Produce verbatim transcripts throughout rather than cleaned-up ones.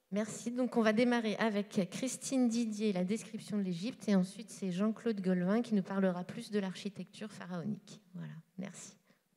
Merci. Donc, on va démarrer avec Christine Didier, la description de l'Égypte, et ensuite, c'est Jean-Claude Golvin qui nous parlera plus de l'architecture pharaonique. Voilà, merci.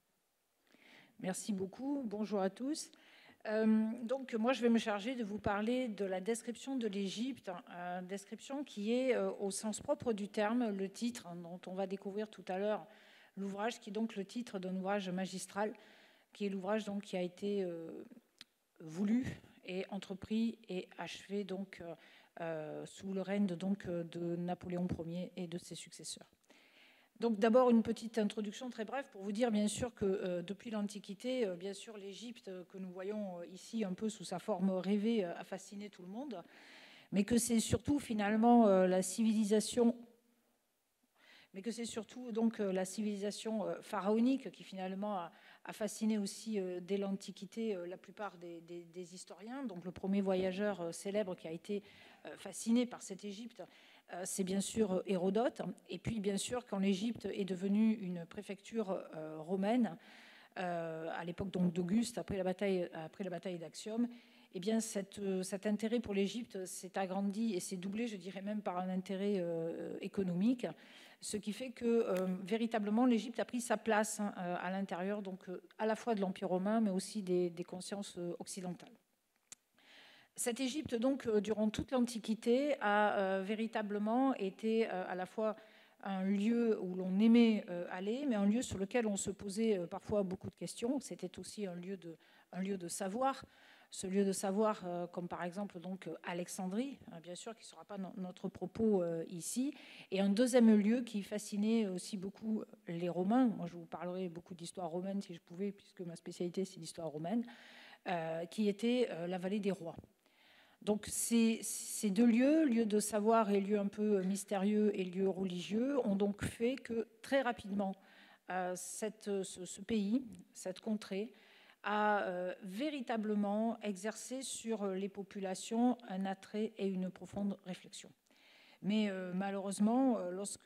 Merci beaucoup. Bonjour à tous. Euh, donc, moi, je vais me charger de vous parler de la description de l'Égypte, euh, description qui est, euh, au sens propre du terme, le titre, hein, dont on va découvrir tout à l'heure l'ouvrage, qui est donc le titre d'un ouvrage magistral, qui est l'ouvrage donc qui a été euh, voulu et entrepris et achevé donc euh, euh, sous le règne de, donc, de Napoléon Ier et de ses successeurs. Donc d'abord une petite introduction très brève pour vous dire bien sûr que euh, depuis l'Antiquité, euh, bien sûr l'Égypte que nous voyons ici un peu sous sa forme rêvée euh, a fasciné tout le monde, mais que c'est surtout finalement euh, la civilisation mais que c'est surtout donc euh, la civilisation euh, pharaonique qui finalement a, a fasciné aussi euh, dès l'Antiquité euh, la plupart des, des, des historiens. Donc le premier voyageur euh, célèbre qui a été euh, fasciné par cette Égypte, euh, c'est bien sûr Hérodote. Et puis bien sûr quand l'Égypte est devenue une préfecture euh, romaine, euh, à l'époque donc d'Auguste, après la bataille, après la bataille d'Actium, eh bien, cette, cet intérêt pour l'Égypte s'est agrandi et s'est doublé, je dirais même, par un intérêt euh, économique, ce qui fait que euh, véritablement l'Égypte a pris sa place hein, à l'intérieur, donc euh, à la fois de l'Empire romain, mais aussi des, des consciences occidentales. Cette Égypte, donc, euh, durant toute l'Antiquité, a euh, véritablement été euh, à la fois un lieu où l'on aimait euh, aller, mais un lieu sur lequel on se posait euh, parfois beaucoup de questions. C'était aussi un lieu de, un lieu de savoir. Ce lieu de savoir, euh, comme par exemple donc Alexandrie, hein, bien sûr, qui ne sera pas no notre propos euh, ici, et un deuxième lieu qui fascinait aussi beaucoup les Romains. Moi, je vous parlerai beaucoup d'histoire romaine si je pouvais, puisque ma spécialité c'est l'histoire romaine, euh, qui était euh, la vallée des rois. Donc ces, ces deux lieux, lieu de savoir et lieu un peu mystérieux et lieu religieux, ont donc fait que très rapidement, euh, cette, ce, ce pays, cette contrée, a euh, véritablement exercé sur les populations un attrait et une profonde réflexion. Mais euh, malheureusement, euh, lorsque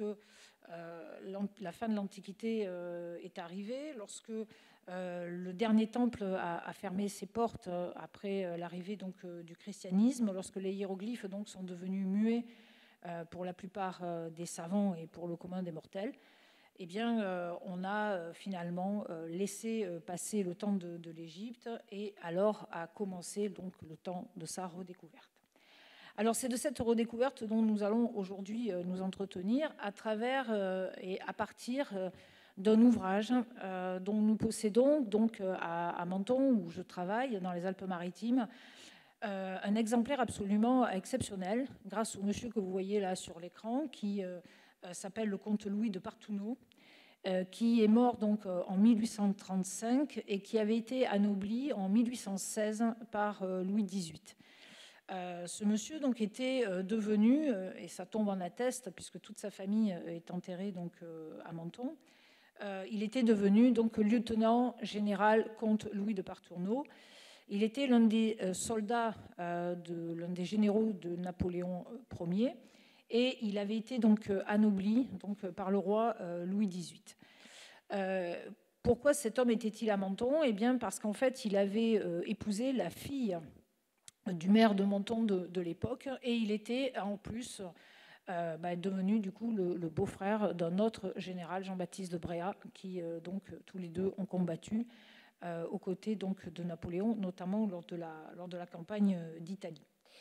euh, la fin de l'Antiquité euh, est arrivée, lorsque euh, le dernier temple a, a fermé ses portes euh, après euh, l'arrivée donc euh, du christianisme, lorsque les hiéroglyphes donc sont devenus muets euh, pour la plupart euh, des savants et pour le commun des mortels, eh bien, euh, on a euh, finalement euh, laissé euh, passer le temps de, de l'Égypte et alors a commencé donc le temps de sa redécouverte. Alors c'est de cette redécouverte dont nous allons aujourd'hui euh, nous entretenir à travers euh, et à partir euh, d'un ouvrage euh, dont nous possédons donc euh, à, à Menton où je travaille dans les Alpes-Maritimes euh, un exemplaire absolument exceptionnel grâce au monsieur que vous voyez là sur l'écran qui euh, s'appelle le comte Louis de Partouneau, euh, qui est mort donc en mille huit cent trente-cinq et qui avait été anobli en mille huit cent seize par euh, Louis dix-huit. Euh, ce monsieur donc était euh, devenu, euh, et sa tombe en atteste, puisque toute sa famille euh, est enterrée donc euh, à Menton, euh, il était devenu donc lieutenant général comte Louis de Partouneau. Il était l'un des euh, soldats, euh, de, l'un des généraux de Napoléon Ier, et il avait été donc euh, anobli donc par le roi euh, Louis dix-huit. Euh, pourquoi cet homme était-il à Menton? Eh bien parce qu'en fait il avait euh, épousé la fille du maire de Menton de, de l'époque, et il était en plus euh, bah, devenu du coup le, le beau-frère d'un autre général, Jean-Baptiste de Bréhat, qui euh, donc tous les deux ont combattu euh, aux côtés donc de Napoléon, notamment lors de la, lors de la campagne d'Italie.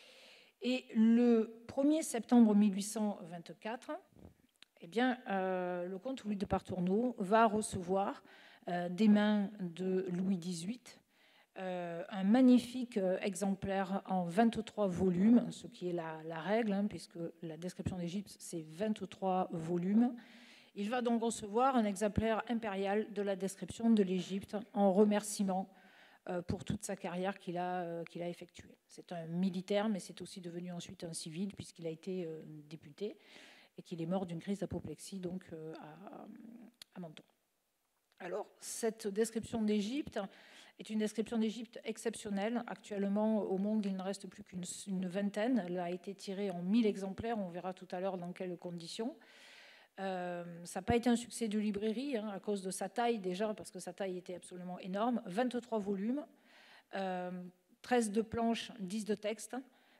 Et le premier septembre mille huit cent vingt-quatre, eh bien, euh, le comte Louis de Partouneau va recevoir euh, des mains de Louis dix-huit Euh, un magnifique euh, exemplaire en vingt-trois volumes, ce qui est la, la règle, hein, puisque la description d'Égypte, c'est vingt-trois volumes. Il va donc recevoir un exemplaire impérial de la description de l'Égypte en remerciement euh, pour toute sa carrière qu'il a, euh, qu'il a effectuée. C'est un militaire, mais c'est aussi devenu ensuite un civil, puisqu'il a été euh, député et qu'il est mort d'une crise d'apoplexie donc, euh, à, à Menton. Alors, cette description d'Égypte est une description d'Égypte exceptionnelle. Actuellement, au monde, il ne reste plus qu'une vingtaine. Elle a été tirée en mille exemplaires. On verra tout à l'heure dans quelles conditions. Euh, ça n'a pas été un succès de librairie, hein, à cause de sa taille déjà, parce que sa taille était absolument énorme. vingt-trois volumes, euh, treize de planches, dix de textes.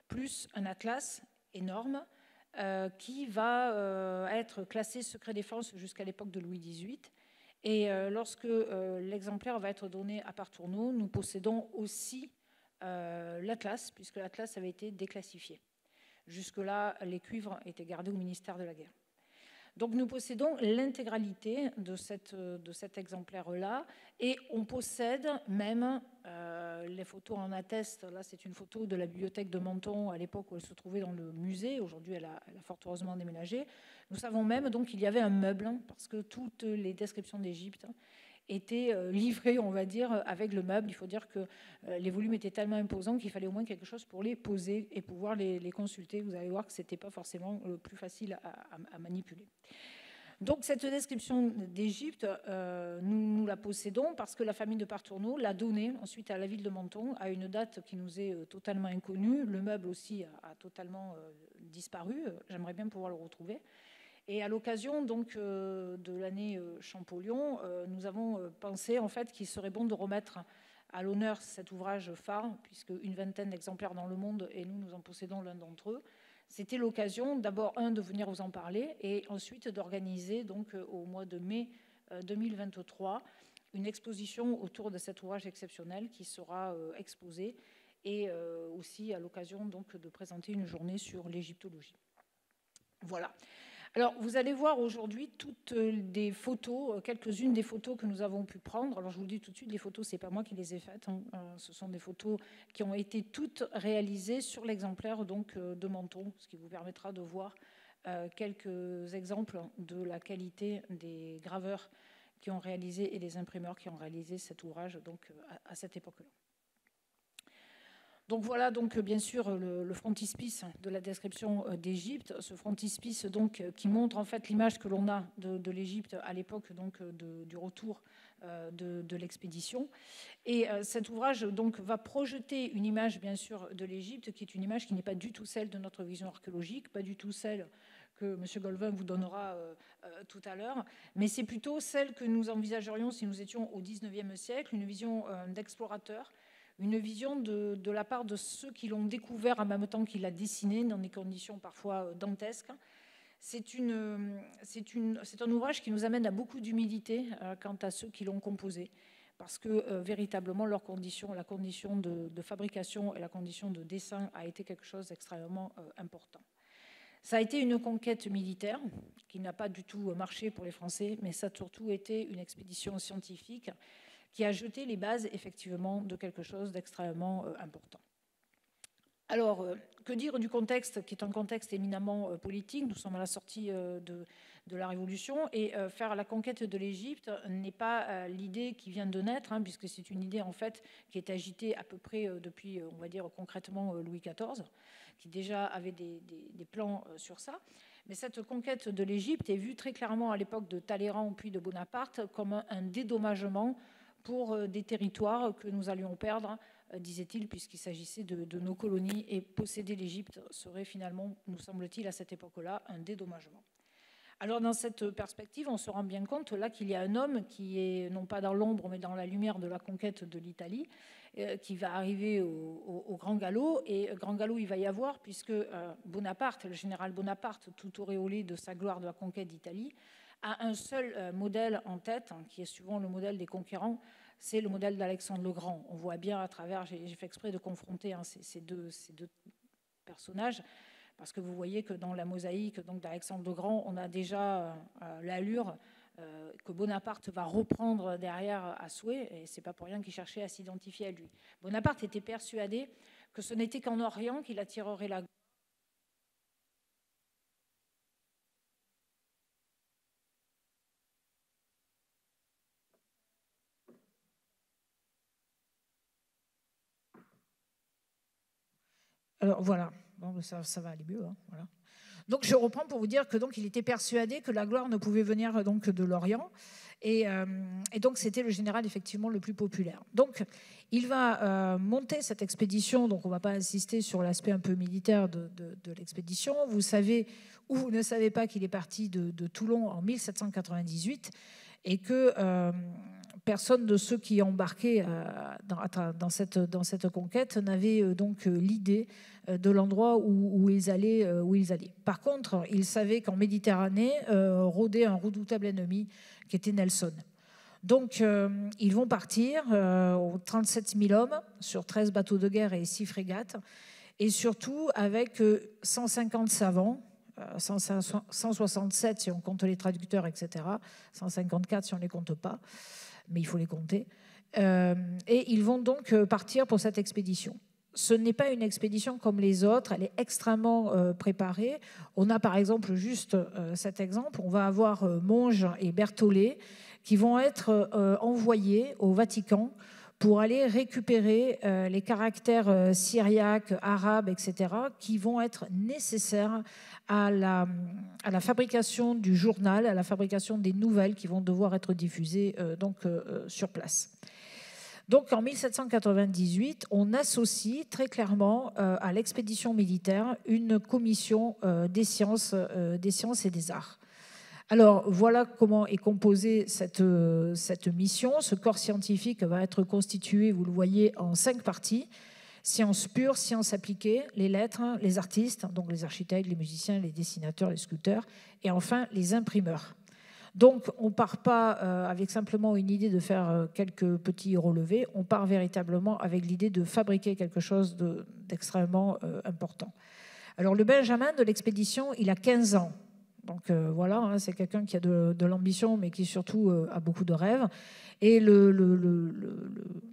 plus un atlas énorme euh, qui va euh, être classé secret défense jusqu'à l'époque de Louis dix-huit. Et euh, lorsque euh, l'exemplaire va être donné à Partourneau, nous possédons aussi euh, l'atlas, puisque l'atlas avait été déclassifié. Jusque-là, les cuivres étaient gardés au ministère de la Guerre. Donc nous possédons l'intégralité de, cette, de cet exemplaire-là, et on possède même, euh, les photos en attestent, là c'est une photo de la bibliothèque de Menton à l'époque où elle se trouvait dans le musée, aujourd'hui elle a, elle a fort heureusement déménagé. Nous savons même donc qu'il y avait un meuble, parce que toutes les descriptions d'Égypte étaient livrées, on va dire, avec le meuble. Il faut dire que les volumes étaient tellement imposants qu'il fallait au moins quelque chose pour les poser et pouvoir les, les consulter. Vous allez voir que ce n'était pas forcément le plus facile à, à, à manipuler. Donc cette description d'Égypte, euh, nous, nous la possédons parce que la famille de Partourneau l'a donnée ensuite à la ville de Menton à une date qui nous est totalement inconnue. Le meuble aussi a, a totalement euh, disparu. J'aimerais bien pouvoir le retrouver. Et à l'occasion donc euh, de l'année euh, Champollion, euh, nous avons euh, pensé en fait qu'il serait bon de remettre à l'honneur cet ouvrage phare, puisque une vingtaine d'exemplaires dans le monde et nous nous en possédons l'un d'entre eux. C'était l'occasion d'abord un de venir vous en parler et ensuite d'organiser donc euh, au mois de mai euh, deux mille vingt-trois une exposition autour de cet ouvrage exceptionnel qui sera euh, exposé et euh, aussi à l'occasion donc de présenter une journée sur l'égyptologie. Voilà. Alors, vous allez voir aujourd'hui toutes des photos, quelques-unes des photos que nous avons pu prendre. Alors, je vous le dis tout de suite, les photos, ce n'est pas moi qui les ai faites. Hein. Ce sont des photos qui ont été toutes réalisées sur l'exemplaire donc de Menton, ce qui vous permettra de voir quelques exemples de la qualité des graveurs qui ont réalisé et des imprimeurs qui ont réalisé cet ouvrage donc à cette époque-là. Donc voilà donc bien sûr le, le frontispice de la description d'Égypte, ce frontispice donc qui montre en fait l'image que l'on a de, de l'Égypte à l'époque donc de, du retour euh, de, de l'expédition. Et euh, cet ouvrage donc va projeter une image bien sûr de l'Égypte qui est une image qui n'est pas du tout celle de notre vision archéologique, pas du tout celle que M. Golvin vous donnera euh, euh, tout à l'heure, mais c'est plutôt celle que nous envisagerions si nous étions au dix-neuvième siècle, une vision euh, d'explorateur, une vision de, de la part de ceux qui l'ont découvert en même temps qu'il l'a dessiné, dans des conditions parfois dantesques. C'est, une, c'est, une, c'est un ouvrage qui nous amène à beaucoup d'humilité euh, quant à ceux qui l'ont composé, parce que euh, véritablement leur condition, la condition de, de fabrication et la condition de dessin a été quelque chose d'extrêmement euh, important. Ça a été une conquête militaire qui n'a pas du tout marché pour les Français, mais ça a surtout été une expédition scientifique qui a jeté les bases, effectivement, de quelque chose d'extrêmement euh, important. Alors, euh, que dire du contexte, qui est un contexte éminemment euh, politique? Nous sommes à la sortie euh, de, de la Révolution, et euh, faire la conquête de l'Égypte n'est pas euh, l'idée qui vient de naître, hein, puisque c'est une idée, en fait, qui est agitée à peu près euh, depuis, on va dire, concrètement, euh, Louis quatorze, qui déjà avait des, des, des plans euh, sur ça. Mais cette conquête de l'Égypte est vue très clairement à l'époque de Talleyrand puis de Bonaparte comme un, un dédommagement pour des territoires que nous allions perdre, disait-il, puisqu'il s'agissait de, de nos colonies, et posséder l'Égypte serait finalement, nous semble-t-il, à cette époque-là, un dédommagement. Alors, dans cette perspective, on se rend bien compte là qu'il y a un homme qui est, non pas dans l'ombre, mais dans la lumière de la conquête de l'Italie, euh, qui va arriver au, au, au grand galop, et grand galop il va y avoir, puisque euh, Bonaparte, le général Bonaparte, tout auréolé de sa gloire de la conquête d'Italie, a un seul euh, modèle en tête, hein, qui est souvent le modèle des conquérants, c'est le modèle d'Alexandre le Grand. On voit bien à travers, j'ai, j'ai fait exprès de confronter hein, ces, ces, deux, ces deux personnages, parce que vous voyez que dans la mosaïque donc, d'Alexandre le Grand, on a déjà euh, l'allure euh, que Bonaparte va reprendre derrière à souhait, et c'est pas pour rien qu'il cherchait à s'identifier à lui. Bonaparte était persuadé que ce n'était qu'en Orient qu'il attirerait la Alors voilà, bon, ça, ça va aller mieux. Hein, voilà. Donc je reprends pour vous dire que donc il était persuadé que la gloire ne pouvait venir donc de l'Orient, et, euh, et donc c'était le général effectivement le plus populaire. Donc il va euh, monter cette expédition. Donc on ne va pas insister sur l'aspect un peu militaire de, de, de l'expédition. Vous savez ou vous ne savez pas qu'il est parti de, de Toulon en mille sept cent quatre-vingt-dix-huit et que euh, personne de ceux qui embarquaient euh, dans, dans, cette, dans cette conquête n'avait euh, donc euh, l'idée euh, de l'endroit où, où, ils allaient, euh, où ils allaient. Par contre, ils savaient qu'en Méditerranée euh, rôdait un redoutable ennemi qui était Nelson. Donc, euh, ils vont partir, euh, trente-sept mille hommes, sur treize bateaux de guerre et six frégates, et surtout avec euh, cent cinquante savants, euh, cent soixante-sept si on compte les traducteurs, et cetera, cent cinquante-quatre si on ne les compte pas, mais il faut les compter. Euh, et ils vont donc partir pour cette expédition. Ce n'est pas une expédition comme les autres, elle est extrêmement euh, préparée. On a par exemple juste euh, cet exemple, on va avoir euh, Monge et Berthollet qui vont être euh, envoyés au Vatican pour aller récupérer euh, les caractères euh, syriaques, arabes, et cetera, qui vont être nécessaires à la, à la fabrication du journal, à la fabrication des nouvelles qui vont devoir être diffusées euh, donc, euh, sur place. Donc en mille sept cent quatre-vingt-dix-huit, on associe très clairement euh, à l'expédition militaire une commission euh, des, sciences, euh, des sciences et des arts. Alors voilà comment est composée cette, cette mission. Ce corps scientifique va être constitué, vous le voyez, en cinq parties. Sciences pures, sciences appliquées, les lettres, les artistes, donc les architectes, les musiciens, les dessinateurs, les sculpteurs, et enfin les imprimeurs. Donc on ne part pas euh, avec simplement une idée de faire euh, quelques petits relevés, on part véritablement avec l'idée de fabriquer quelque chose de, d'extrêmement euh, important. Alors le Benjamin de l'expédition, il a quinze ans. Donc euh, voilà, hein, c'est quelqu'un qui a de, de l'ambition, mais qui surtout euh, a beaucoup de rêves. Et le, le, le, le,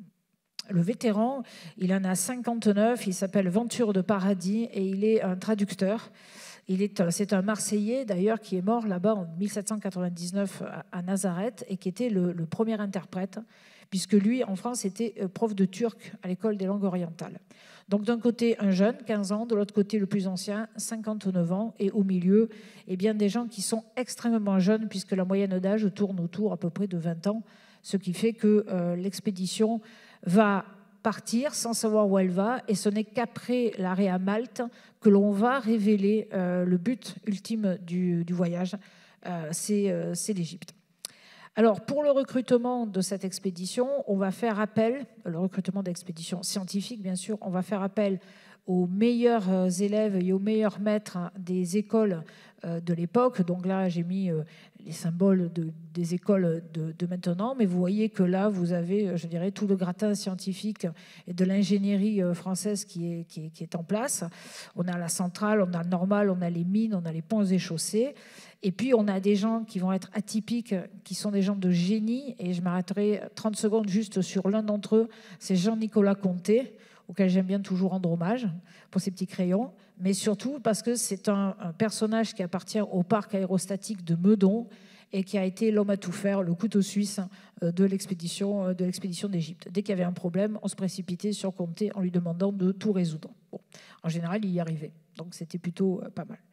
le vétéran, il en a cinquante-neuf, il s'appelle Venture de Paradis et il est un traducteur. Il est, c'est un Marseillais d'ailleurs qui est mort là-bas en mille sept cent quatre-vingt-dix-neuf à, à Nazareth et qui était le, le premier interprète, puisque lui, en France, était prof de turc à l'école des langues orientales. Donc d'un côté, un jeune, quinze ans, de l'autre côté, le plus ancien, cinquante-neuf ans, et au milieu, eh bien, des gens qui sont extrêmement jeunes, puisque la moyenne d'âge tourne autour à peu près de vingt ans, ce qui fait que euh, l'expédition va partir sans savoir où elle va, et ce n'est qu'après l'arrêt à Malte que l'on va révéler euh, le but ultime du, du voyage, euh, c'est, euh, c'est l'Égypte. Alors, pour le recrutement de cette expédition, on va faire appel, le recrutement d'expéditions scientifiques, bien sûr, on va faire appel aux meilleurs élèves et aux meilleurs maîtres des écoles de l'époque. Donc là, j'ai mis les symboles de, des écoles de, de maintenant, mais vous voyez que là, vous avez, je dirais, tout le gratin scientifique et de l'ingénierie française qui est, qui est, qui est en place. On a la centrale, on a Normal, on a les mines, on a les ponts et chaussées. Et puis, on a des gens qui vont être atypiques, qui sont des gens de génie. Et je m'arrêterai trente secondes juste sur l'un d'entre eux. C'est Jean-Nicolas Conté, auquel j'aime bien toujours rendre hommage pour ses petits crayons. Mais surtout parce que c'est un, un personnage qui appartient au parc aérostatique de Meudon et qui a été l'homme à tout faire, le couteau suisse de l'expédition, de l'expédition d'Égypte. Dès qu'il y avait un problème, on se précipitait sur Conté en lui demandant de tout résoudre. Bon, en général, il y arrivait. Donc, c'était plutôt pas mal.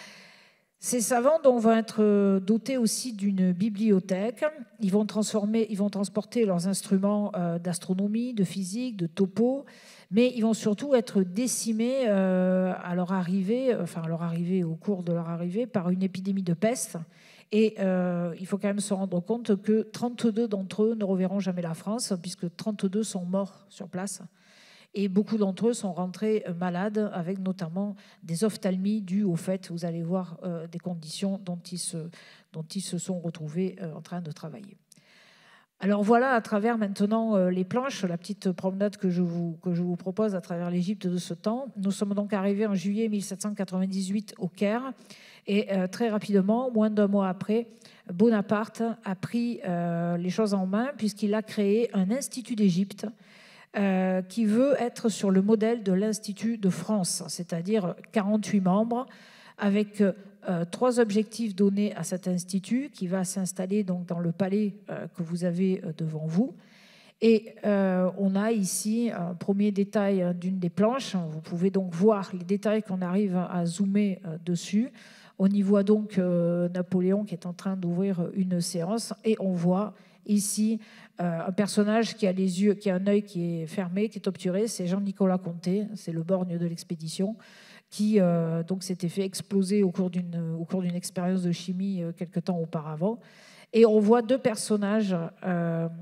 Ces savants donc, vont être dotés aussi d'une bibliothèque. Ils vont, transformer, ils vont transporter leurs instruments d'astronomie, de physique, de topo, mais ils vont surtout être décimés à leur arrivée, enfin à leur arrivée, au cours de leur arrivée, par une épidémie de peste. Et euh, il faut quand même se rendre compte que trente-deux d'entre eux ne reverront jamais la France, puisque trente-deux sont morts sur place. Et beaucoup d'entre eux sont rentrés malades, avec notamment des ophtalmies dues au fait, vous allez voir, euh, des conditions dont ils, se, dont ils se sont retrouvés euh, en train de travailler. Alors voilà, à travers maintenant euh, les planches, la petite promenade que je, vous, que je vous propose à travers l'Égypte de ce temps. Nous sommes donc arrivés en juillet mille sept cent quatre-vingt-dix-huit au Caire. Et euh, très rapidement, moins d'un mois après, Bonaparte a pris euh, les choses en main puisqu'il a créé un institut d'Égypte Euh, qui veut être sur le modèle de l'Institut de France, c'est-à-dire quarante-huit membres, avec euh, trois objectifs donnés à cet institut qui va s'installer donc dans le palais euh, que vous avez euh, devant vous. Et euh, on a ici un premier détail d'une des planches. Vous pouvez donc voir les détails qu'on arrive à zoomer euh, dessus. On y voit donc euh, Napoléon qui est en train d'ouvrir une séance et on voit ici euh, un personnage qui a les yeux, qui a un œil qui est fermé, qui est obturé, c'est Jean-Nicolas Conté, c'est le borgne de l'expédition, qui euh, donc s'était fait exploser au cours d'une au cours d'une expérience de chimie euh, quelque temps auparavant. Et on voit deux personnages euh,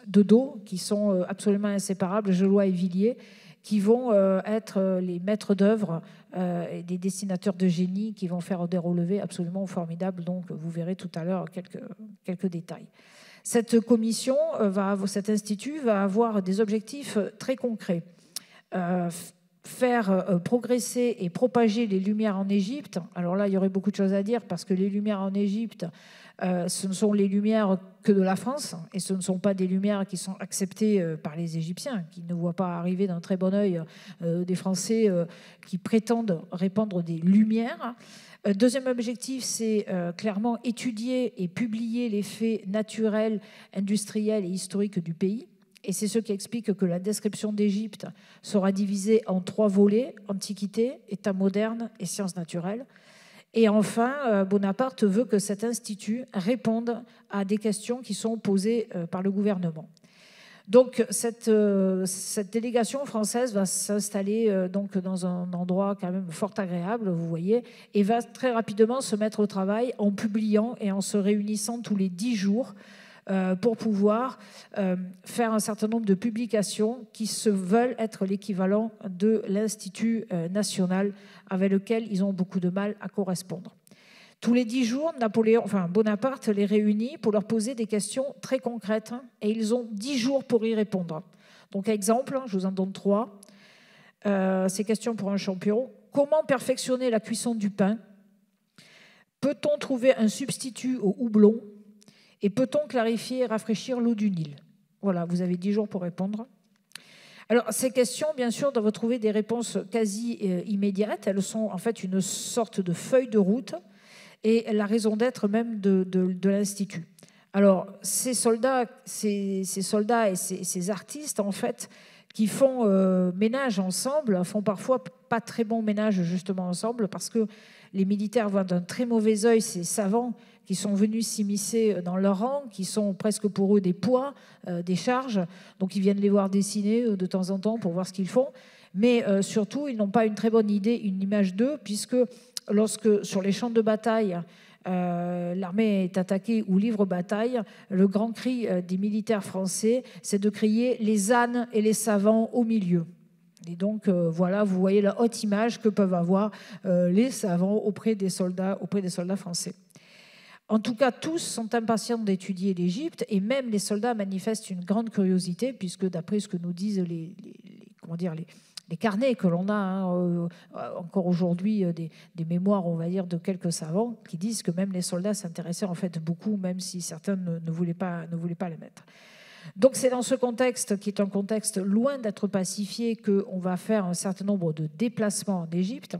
de dos qui sont absolument inséparables, Gelois et Villiers, qui vont être les maîtres d'œuvre et des dessinateurs de génie qui vont faire des relevés absolument formidables. Donc, vous verrez tout à l'heure quelques, quelques détails. Cette commission, va, cet institut va avoir des objectifs très concrets. Euh, faire progresser et propager les Lumières en Égypte. Alors là, il y aurait beaucoup de choses à dire parce que les Lumières en Égypte, euh, ce ne sont les Lumières que de la France et ce ne sont pas des Lumières qui sont acceptées par les Égyptiens, qui ne voient pas arriver d'un très bon œil euh, des Français euh, qui prétendent répandre des Lumières. Euh, deuxième objectif, c'est euh, clairement étudier et publier les faits naturels, industriels et historiques du pays. Et c'est ce qui explique que la description d'Égypte sera divisée en trois volets, Antiquité, État moderne et sciences naturelles. Et enfin, Bonaparte veut que cet institut réponde à des questions qui sont posées par le gouvernement. Donc, cette, cette délégation française va s'installer donc dans un endroit quand même fort agréable, vous voyez, et va très rapidement se mettre au travail en publiant et en se réunissant tous les dix jours Euh, pour pouvoir euh, faire un certain nombre de publications qui se veulent être l'équivalent de l'Institut euh, national avec lequel ils ont beaucoup de mal à correspondre. Tous les dix jours, Napoléon, enfin Bonaparte les réunit pour leur poser des questions très concrètes hein, et ils ont dix jours pour y répondre. Donc, exemple, je vous en donne trois. Euh, ces questions pour un champion. Comment perfectionner la cuisson du pain? Peut-on trouver un substitut au houblon? Et peut-on clarifier et rafraîchir l'eau du Nil? Voilà, vous avez dix jours pour répondre. Alors, ces questions, bien sûr, doivent trouver des réponses quasi euh, immédiates. Elles sont en fait une sorte de feuille de route et la raison d'être même de, de, de l'Institut. Alors, ces soldats, ces, ces soldats et ces, ces artistes, en fait, qui font euh, ménage ensemble, font parfois pas très bon ménage justement ensemble parce que les militaires voient d'un très mauvais œil ces savants qui sont venus s'immiscer dans leur rang, qui sont presque pour eux des poids, euh, des charges. Donc, ils viennent les voir dessiner de temps en temps pour voir ce qu'ils font. Mais euh, surtout, ils n'ont pas une très bonne idée, une image d'eux, puisque lorsque, sur les champs de bataille, euh, l'armée est attaquée ou livre bataille, le grand cri euh, des militaires français, c'est de crier « les ânes et les savants au milieu ». Et donc, euh, voilà, vous voyez la haute image que peuvent avoir euh, les savants auprès des soldats, auprès des soldats français. En tout cas, tous sont impatients d'étudier l'Égypte et même les soldats manifestent une grande curiosité puisque d'après ce que nous disent les, les, les, comment dire, les, les carnets que l'on a hein, euh, encore aujourd'hui, euh, des, des mémoires, on va dire, de quelques savants qui disent que même les soldats s'intéressaient en fait beaucoup, même si certains ne, ne, voulaient, pas, ne voulaient pas les mettre. Donc c'est dans ce contexte, qui est un contexte loin d'être pacifié, qu'on va faire un certain nombre de déplacements en Égypte.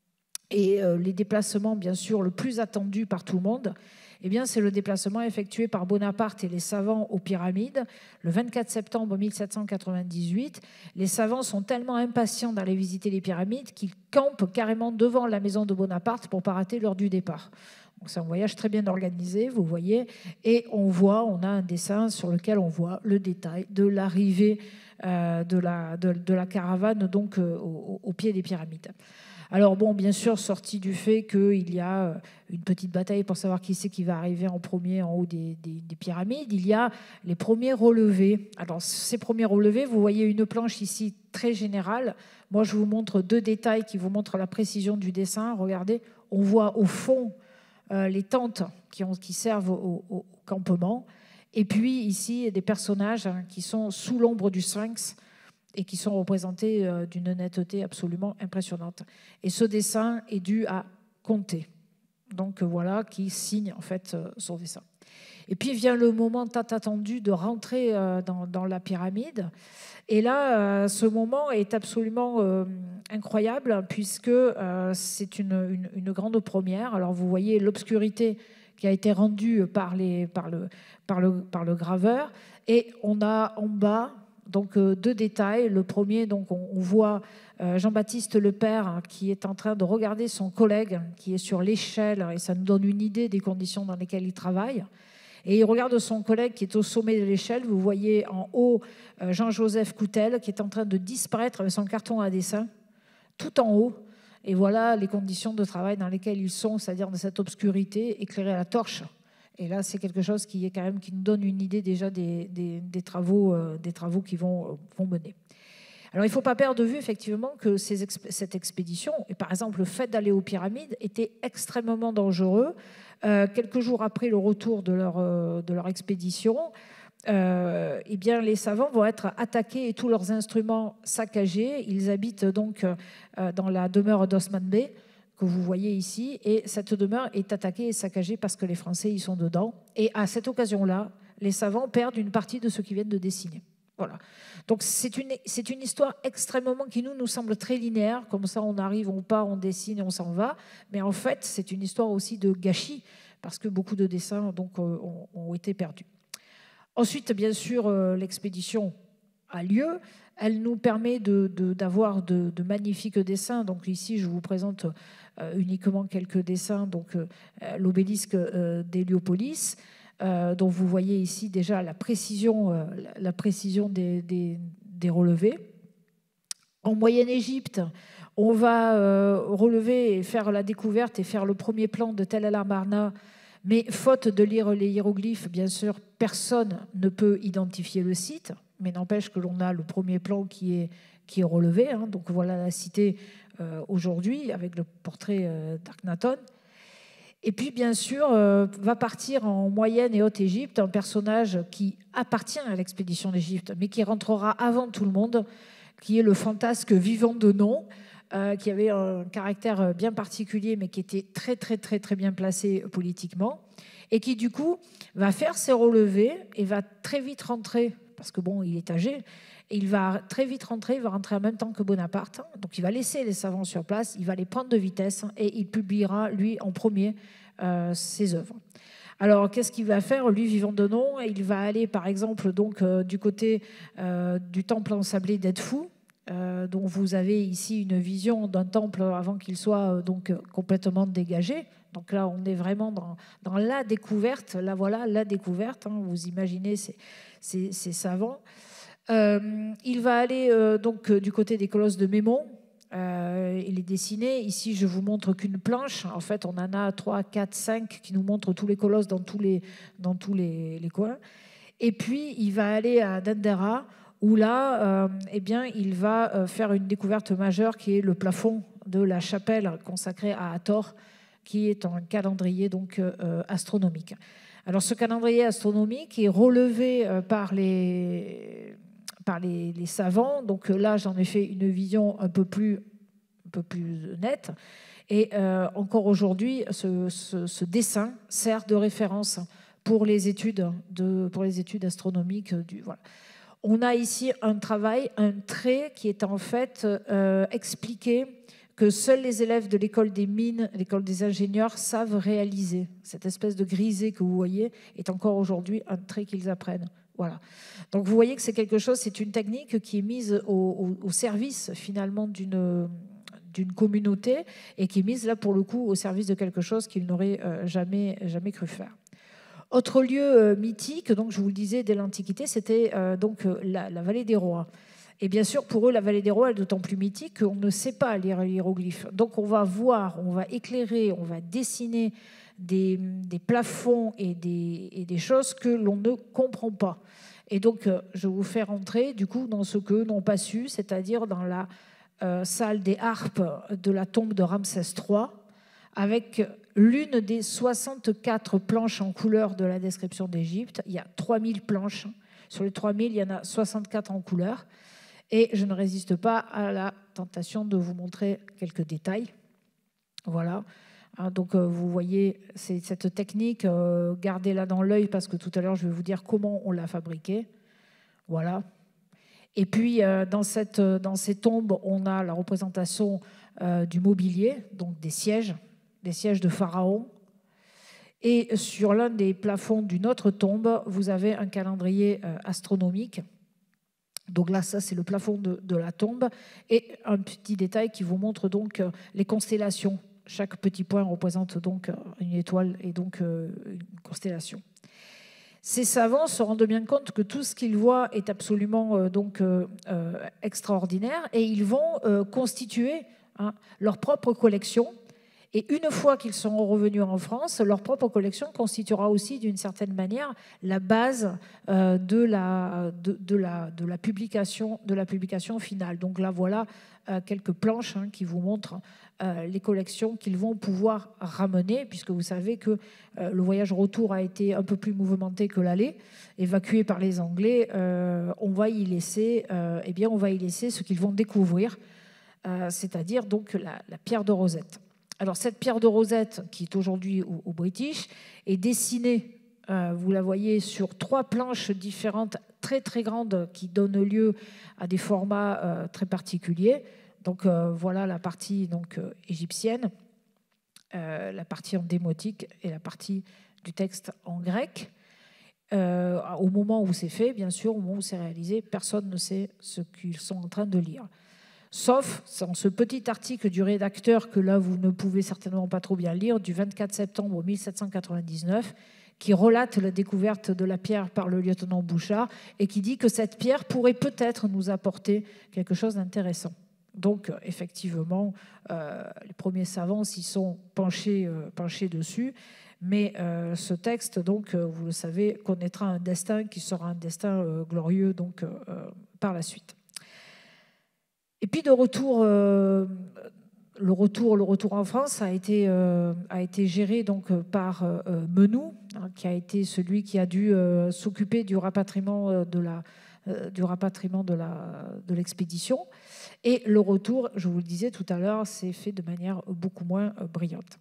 Et euh, les déplacements, bien sûr, le plus attendu par tout le monde, eh bien, c'est le déplacement effectué par Bonaparte et les savants aux pyramides le vingt-quatre septembre mille sept cent quatre-vingt-dix-huit. Les savants sont tellement impatients d'aller visiter les pyramides qu'ils campent carrément devant la maison de Bonaparte pour ne pas rater l'heure du départ. Donc, c'est un voyage très bien organisé, vous voyez, et on voit, on a un dessin sur lequel on voit le détail de l'arrivée euh, de, la, de, de la caravane donc, euh, au, au pied des pyramides. Alors bon, bien sûr, sorti du fait qu'il y a une petite bataille pour savoir qui c'est qui va arriver en premier en haut des, des, des pyramides, il y a les premiers relevés. Alors ces premiers relevés, vous voyez une planche ici très générale. Moi, je vous montre deux détails qui vous montrent la précision du dessin. Regardez, on voit au fond euh, les tentes qui, ont, qui servent au, au campement. Et puis ici, des personnages hein, qui sont sous l'ombre du Sphinx et qui sont représentés euh, d'une netteté absolument impressionnante. Et ce dessin est dû à Comté, donc euh, voilà, qui signe en fait euh, son dessin. Et puis vient le moment tant attendu de rentrer euh, dans, dans la pyramide. Et là, euh, ce moment est absolument euh, incroyable puisque euh, c'est une, une, une grande première. Alors vous voyez l'obscurité qui a été rendue par, les, par, le, par, le, par le graveur. Et on a en bas donc euh, deux détails. Le premier, donc on, on voit euh, Jean-Baptiste Lepère hein, qui est en train de regarder son collègue qui est sur l'échelle et ça nous donne une idée des conditions dans lesquelles il travaille. Et il regarde son collègue qui est au sommet de l'échelle. Vous voyez en haut euh, Jean-Joseph Coutel qui est en train de disparaître avec son carton à dessin, tout en haut. Et voilà les conditions de travail dans lesquelles ils sont, c'est-à-dire de cette obscurité, éclairée à la torche. Et là, c'est quelque chose qui, est quand même, qui nous donne une idée déjà des, des, des travaux, euh, des travaux qui vont, vont mener. Alors, il ne faut pas perdre de vue, effectivement, que ces, cette expédition, et par exemple le fait d'aller aux pyramides, était extrêmement dangereux. Euh, quelques jours après le retour de leur, euh, de leur expédition, euh, eh bien, les savants vont être attaqués et tous leurs instruments saccagés. Ils habitent donc euh, dans la demeure d'Osman Bey, que vous voyez ici, et cette demeure est attaquée et saccagée parce que les Français y sont dedans. Et à cette occasion-là, les savants perdent une partie de ce qu'ils viennent de dessiner. Voilà. Donc c'est une, c'est une histoire extrêmement qui nous, nous semble très linéaire, comme ça on arrive, on part, on dessine et on s'en va. Mais en fait, c'est une histoire aussi de gâchis, parce que beaucoup de dessins donc, euh, ont, ont été perdus. Ensuite, bien sûr, euh, l'expédition a lieu. Elle nous permet de, de, d'avoir de, de magnifiques dessins. Donc ici, je vous présente euh, uniquement quelques dessins. Donc euh, l'obélisque euh, d'Héliopolis, euh, dont vous voyez ici déjà la précision, euh, la précision des, des, des relevés. En Moyenne-Égypte, on va euh, relever et faire la découverte et faire le premier plan de Tel el-Amarna. Mais faute de lire les hiéroglyphes, bien sûr, personne ne peut identifier le site. Mais n'empêche que l'on a le premier plan qui est, qui est relevé. Hein. Donc voilà la cité euh, aujourd'hui avec le portrait euh, d'Akhenaton. Et puis bien sûr euh, va partir en Moyenne et Haute-Égypte un personnage qui appartient à l'expédition d'Égypte, mais qui rentrera avant tout le monde, qui est le fantasque Vivant de Nom, euh, qui avait un caractère bien particulier, mais qui était très très très très bien placé politiquement, et qui du coup va faire ses relevés et va très vite rentrer. Parce que bon, il est âgé, et il va très vite rentrer, il va rentrer en même temps que Bonaparte, donc il va laisser les savants sur place, il va les prendre de vitesse, et il publiera, lui, en premier, euh, ses œuvres. Alors, qu'est-ce qu'il va faire, lui, Vivant de Nom? Il va aller, par exemple, donc, euh, du côté euh, du temple ensablé d'Edfou, euh, dont vous avez ici une vision d'un temple avant qu'il soit euh, donc, complètement dégagé. Donc là, on est vraiment dans, dans la découverte, là, voilà, la découverte, hein, vous imaginez, c'est Ces, ces savants. Euh, il va aller euh, donc du côté des colosses de Mémon. Euh, il est dessiné. Ici, je vous montre qu'une planche. En fait, on en a trois, quatre, cinq qui nous montrent tous les colosses dans tous les, dans tous les, les coins. Et puis, il va aller à Dendera, où là, euh, eh bien, il va faire une découverte majeure qui est le plafond de la chapelle consacrée à Hathor, qui est un calendrier donc, euh, astronomique. Alors, ce calendrier astronomique est relevé par les, par les, les savants. Donc là, j'en ai fait une vision un peu plus, un peu plus nette. Et euh, encore aujourd'hui, ce, ce, ce dessin sert de référence pour les études, de, pour les études astronomiques. Du, voilà. On a ici un travail, un trait qui est en fait euh, expliqué que seuls les élèves de l'école des mines, l'école des ingénieurs, savent réaliser. Cette espèce de grisé que vous voyez est encore aujourd'hui un trait qu'ils apprennent. Voilà. Donc vous voyez que c'est quelque chose, c'est une technique qui est mise au, au, au service finalement d'une, d'une communauté et qui est mise là pour le coup au service de quelque chose qu'ils n'auraient euh, jamais, jamais cru faire. Autre lieu euh, mythique, donc je vous le disais dès l'Antiquité, c'était euh, donc la, la vallée des rois. Et bien sûr, pour eux, la vallée des rois est d'autant plus mythique qu'on ne sait pas lire les hiéroglyphes. Donc on va voir, on va éclairer, on va dessiner des, des plafonds et des, et des choses que l'on ne comprend pas. Et donc, je vous fais rentrer, du coup, dans ce qu'eux n'ont pas su, c'est-à-dire dans la euh, salle des harpes de la tombe de Ramsès trois, avec l'une des soixante-quatre planches en couleur de la description d'Égypte. Il y a trois mille planches. Sur les trois mille, il y en a soixante-quatre en couleur. Et je ne résiste pas à la tentation de vous montrer quelques détails. Voilà. Donc, vous voyez, c'est cette technique, euh, gardez-la dans l'œil parce que tout à l'heure, je vais vous dire comment on l'a fabriquée. Voilà. Et puis, euh, dans, cette, dans ces tombes, on a la représentation euh, du mobilier, donc des sièges, des sièges de pharaon. Et sur l'un des plafonds d'une autre tombe, vous avez un calendrier euh, astronomique. Donc là, ça, c'est le plafond de, de la tombe. Et un petit détail qui vous montre donc les constellations. Chaque petit point représente donc une étoile et donc une constellation. Ces savants se rendent bien compte que tout ce qu'ils voient est absolument donc euh, extraordinaire et ils vont euh, constituer hein, leur propre collection. Et une fois qu'ils seront revenus en France, leur propre collection constituera aussi d'une certaine manière la base euh, de, la, de, de, la, de, la publication, de la publication finale. Donc là, voilà euh, quelques planches hein, qui vous montrent euh, les collections qu'ils vont pouvoir ramener, puisque vous savez que euh, le voyage retour a été un peu plus mouvementé que l'aller, évacué par les Anglais. Euh, on va y laisser, euh, eh bien, on va y laisser ce qu'ils vont découvrir, euh, c'est-à-dire donc la, la pierre de Rosette. Alors, cette pierre de Rosette, qui est aujourd'hui au, au British, est dessinée, euh, vous la voyez, sur trois planches différentes, très très grandes, qui donnent lieu à des formats euh, très particuliers. Donc, euh, voilà la partie donc, euh, égyptienne, euh, la partie en démotique et la partie du texte en grec. Euh, au moment où c'est fait, bien sûr, au moment où c'est réalisé, personne ne sait ce qu'ils sont en train de lire. Sauf dans ce petit article du rédacteur que là, vous ne pouvez certainement pas trop bien lire, du vingt-quatre septembre mille sept cent quatre-vingt-dix-neuf, qui relate la découverte de la pierre par le lieutenant Bouchard et qui dit que cette pierre pourrait peut-être nous apporter quelque chose d'intéressant. Donc, effectivement, euh, les premiers savants s'y sont penchés, euh, penchés dessus, mais euh, ce texte, donc, euh, vous le savez, connaîtra un destin qui sera un destin euh, glorieux donc, euh, par la suite. Et puis de retour, euh, le retour, le retour en France a été, euh, a été géré donc par euh, Menou, hein, qui a été celui qui a dû euh, s'occuper du rapatriement de la, euh, du rapatriement de la, de l'expédition. Et le retour, je vous le disais tout à l'heure, s'est fait de manière beaucoup moins euh, brillante.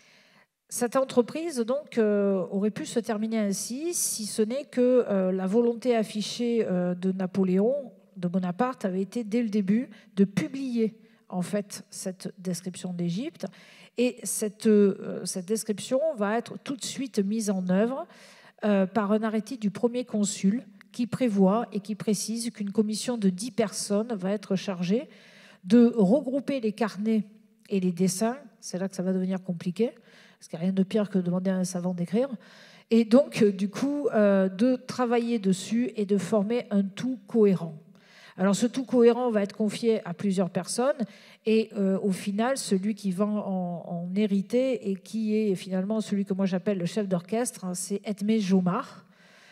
Cette entreprise donc euh, aurait pu se terminer ainsi, si ce n'est que euh, la volonté affichée euh, de Napoléon, de Bonaparte, avait été dès le début de publier en fait cette description d'Égypte, et cette, euh, cette description va être tout de suite mise en œuvre euh, par un arrêté du premier consul qui prévoit et qui précise qu'une commission de dix personnes va être chargée de regrouper les carnets et les dessins. C'est là que ça va devenir compliqué, parce qu'il n'y a rien de pire que de demander à un savant d'écrire. Et donc, du coup, euh, de travailler dessus et de former un tout cohérent. Alors, ce tout cohérent va être confié à plusieurs personnes et euh, au final, celui qui va en, en hériter et qui est finalement celui que moi j'appelle le chef d'orchestre, hein, c'est Edmé Jomard,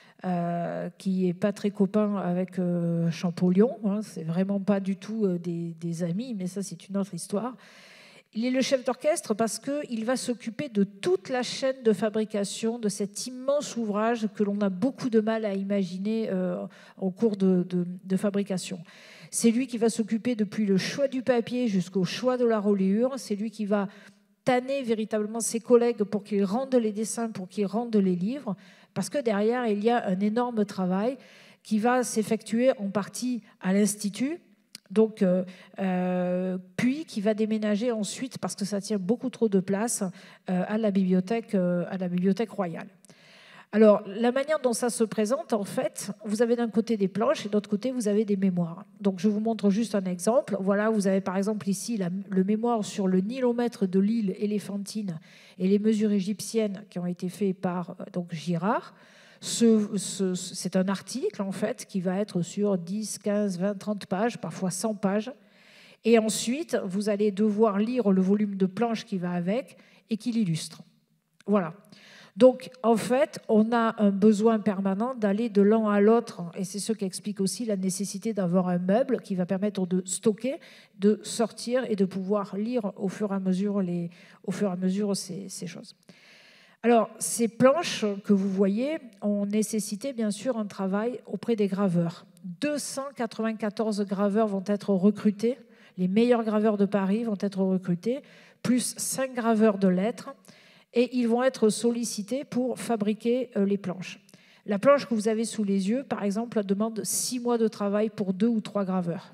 euh, qui n'est pas très copain avec euh, Champollion. Hein, c'est vraiment pas du tout euh, des, des amis, mais ça, c'est une autre histoire. Il est le chef d'orchestre parce qu'il va s'occuper de toute la chaîne de fabrication de cet immense ouvrage que l'on a beaucoup de mal à imaginer euh, au cours de, de, de fabrication. C'est lui qui va s'occuper depuis le choix du papier jusqu'au choix de la reliure. C'est lui qui va tanner véritablement ses collègues pour qu'ils rendent les dessins, pour qu'ils rendent les livres, parce que derrière, il y a un énorme travail qui va s'effectuer en partie à l'Institut, Donc, euh, euh, puis qui va déménager ensuite, parce que ça tient beaucoup trop de place, euh, à la bibliothèque, euh, à la bibliothèque royale. Alors, la manière dont ça se présente, en fait, vous avez d'un côté des planches et de l'autre côté, vous avez des mémoires. Donc, je vous montre juste un exemple. Voilà, vous avez par exemple ici la, le mémoire sur le nilomètre de l'île éléphantine et les mesures égyptiennes qui ont été faites par donc, Girard. Ce, ce, c'est un article, en fait, qui va être sur dix, quinze, vingt, trente pages, parfois cent pages. Et ensuite, vous allez devoir lire le volume de planches qui va avec et qui l'illustre. Voilà. Donc, en fait, on a un besoin permanent d'aller de l'un à l'autre. Et c'est ce qui explique aussi la nécessité d'avoir un meuble qui va permettre de stocker, de sortir et de pouvoir lire au fur et à mesure, les, au fur et à mesure ces, ces choses. Alors, ces planches que vous voyez ont nécessité, bien sûr, un travail auprès des graveurs. deux cent quatre-vingt-quatorze graveurs vont être recrutés. Les meilleurs graveurs de Paris vont être recrutés, plus cinq graveurs de lettres. Et ils vont être sollicités pour fabriquer les planches. La planche que vous avez sous les yeux, par exemple, demande six mois de travail pour deux ou trois graveurs.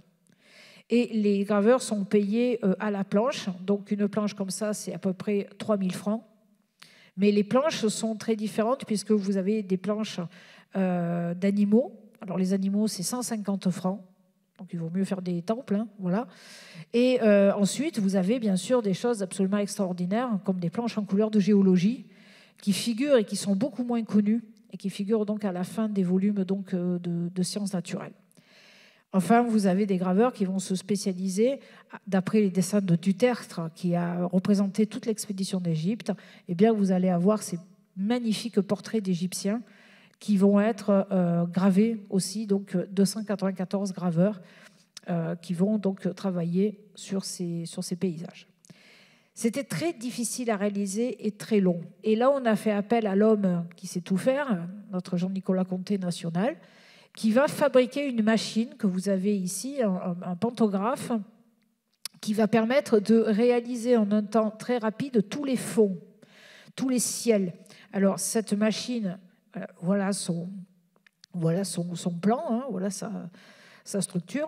Et les graveurs sont payés à la planche. Donc, une planche comme ça, c'est à peu près trois mille francs. Mais les planches sont très différentes puisque vous avez des planches euh, d'animaux. Alors, les animaux, c'est cent cinquante francs. Donc, il vaut mieux faire des temples, hein, voilà. Et euh, ensuite, vous avez bien sûr des choses absolument extraordinaires, comme des planches en couleur de géologie, qui figurent et qui sont beaucoup moins connues, et qui figurent donc à la fin des volumes donc, de, de sciences naturelles. Enfin, vous avez des graveurs qui vont se spécialiser, d'après les dessins de Dutertre, qui a représenté toute l'expédition d'Égypte, eh bien, vous allez avoir ces magnifiques portraits d'Égyptiens qui vont être euh, gravés aussi, donc deux cent quatre-vingt-quatorze graveurs euh, qui vont donc travailler sur ces, sur ces paysages. C'était très difficile à réaliser et très long. Et là, on a fait appel à l'homme qui sait tout faire, notre Jean-Nicolas Conté national, qui va fabriquer une machine que vous avez ici, un, un pantographe, qui va permettre de réaliser en un temps très rapide tous les fonds, tous les ciels. Alors, cette machine, euh, voilà son, voilà son, son plan, hein, voilà sa, sa structure.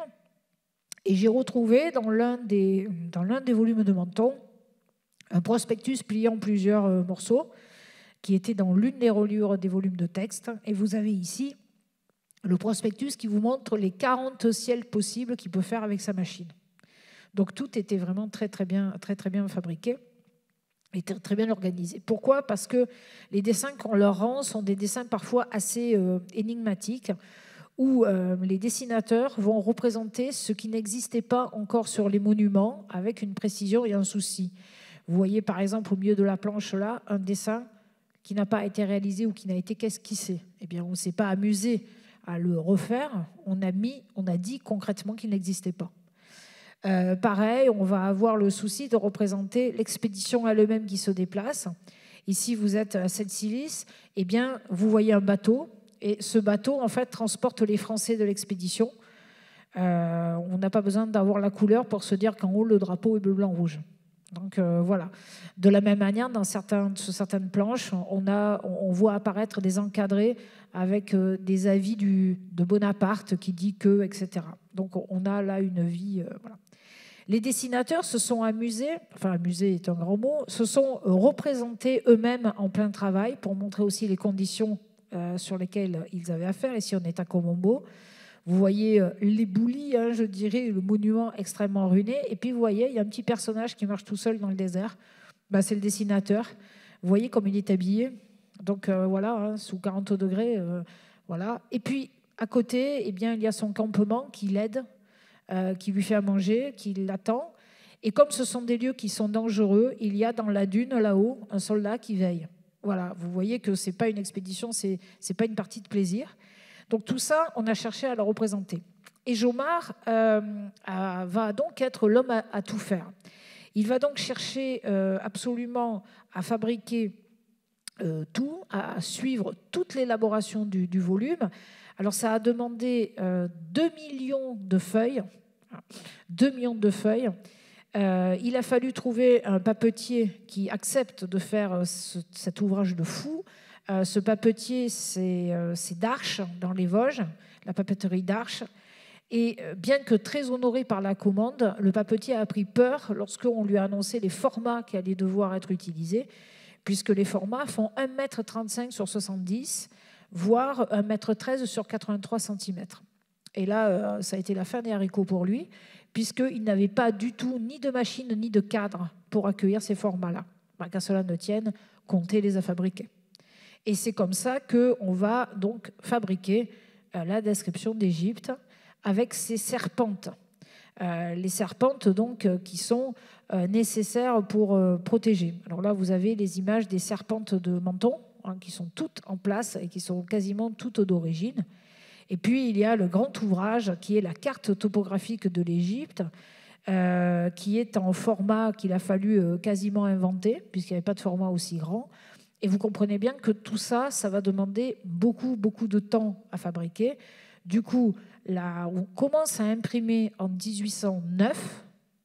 Et j'ai retrouvé dans l'un des, dans l'un des volumes de Menton un prospectus plié en plusieurs euh, morceaux qui était dans l'une des reliures des volumes de texte. Et vous avez ici le prospectus qui vous montre les quarante ciels possibles qu'il peut faire avec sa machine. Donc tout était vraiment très très bien, très, très bien fabriqué et très, très bien organisé. Pourquoi ? Parce que les dessins qu'on leur rend sont des dessins parfois assez euh, énigmatiques, où euh, les dessinateurs vont représenter ce qui n'existait pas encore sur les monuments avec une précision et un souci. Vous voyez par exemple au milieu de la planche là, un dessin qui n'a pas été réalisé ou qui n'a été qu'esquissé. Eh bien, on ne s'est pas amusé à le refaire, on a, mis, on a dit concrètement qu'il n'existait pas. Euh, pareil, on va avoir le souci de représenter l'expédition elle-même qui se déplace. Ici, vous êtes à Sept-Silice, eh bien, vous voyez un bateau, et ce bateau, en fait, transporte les Français de l'expédition. Euh, on n'a pas besoin d'avoir la couleur pour se dire qu'en haut, le drapeau est bleu, blanc, rouge. Donc euh, voilà. De la même manière, dans certains, sur certaines planches, on, a, on voit apparaître des encadrés avec euh, des avis du, de Bonaparte qui dit que, et cetera. Donc on a là une vie. Euh, voilà. Les dessinateurs se sont amusés, enfin amusés est un grand mot, se sont représentés eux-mêmes en plein travail pour montrer aussi les conditions euh, sur lesquelles ils avaient affaire. Ici, on est à Colombo. Vous voyez les boulis, hein, je dirais, le monument extrêmement ruiné. Et puis, vous voyez, il y a un petit personnage qui marche tout seul dans le désert. Ben, c'est le dessinateur. Vous voyez comme il est habillé. Donc, euh, voilà, hein, sous quarante degrés. Euh, voilà. Et puis, à côté, eh bien, il y a son campement qui l'aide, euh, qui lui fait à manger, qui l'attend. Et comme ce sont des lieux qui sont dangereux, il y a dans la dune, là-haut, un soldat qui veille. Voilà, vous voyez que ce n'est pas une expédition, ce n'est pas une partie de plaisir. Donc tout ça, on a cherché à le représenter. Et Jomard euh, a, va donc être l'homme à, à tout faire. Il va donc chercher euh, absolument à fabriquer euh, tout, à suivre toute l'élaboration du, du volume. Alors ça a demandé euh, deux millions de feuilles. deux millions de feuilles. Euh, il a fallu trouver un papetier qui accepte de faire ce, cet ouvrage de fou. Euh, ce papetier, c'est euh, d'Arches, dans les Vosges, la papeterie d'Arches. Et euh, bien que très honoré par la commande, le papetier a pris peur lorsqu'on lui a annoncé les formats qui allaient devoir être utilisés, puisque les formats font un mètre trente-cinq sur soixante-dix, voire un mètre treize sur quatre-vingt-trois centimètres. Et là, euh, ça a été la fin des haricots pour lui, puisqu'il n'avait pas du tout ni de machine ni de cadre pour accueillir ces formats-là. Ben, qu'à cela ne tienne, Conté les a fabriqués. Et c'est comme ça qu'on va donc fabriquer euh, la description d'Égypte avec ces serpentes. Euh, les serpentes donc, euh, qui sont euh, nécessaires pour euh, protéger. Alors là, vous avez les images des serpentes de Menton, hein, qui sont toutes en place et qui sont quasiment toutes d'origine. Et puis, il y a le grand ouvrage qui est la carte topographique de l'Égypte, euh, qui est en format qu'il a fallu euh, quasiment inventer, puisqu'il n'y avait pas de format aussi grand. Et vous comprenez bien que tout ça, ça va demander beaucoup, beaucoup de temps à fabriquer. Du coup, là, on commence à imprimer en mille huit cent neuf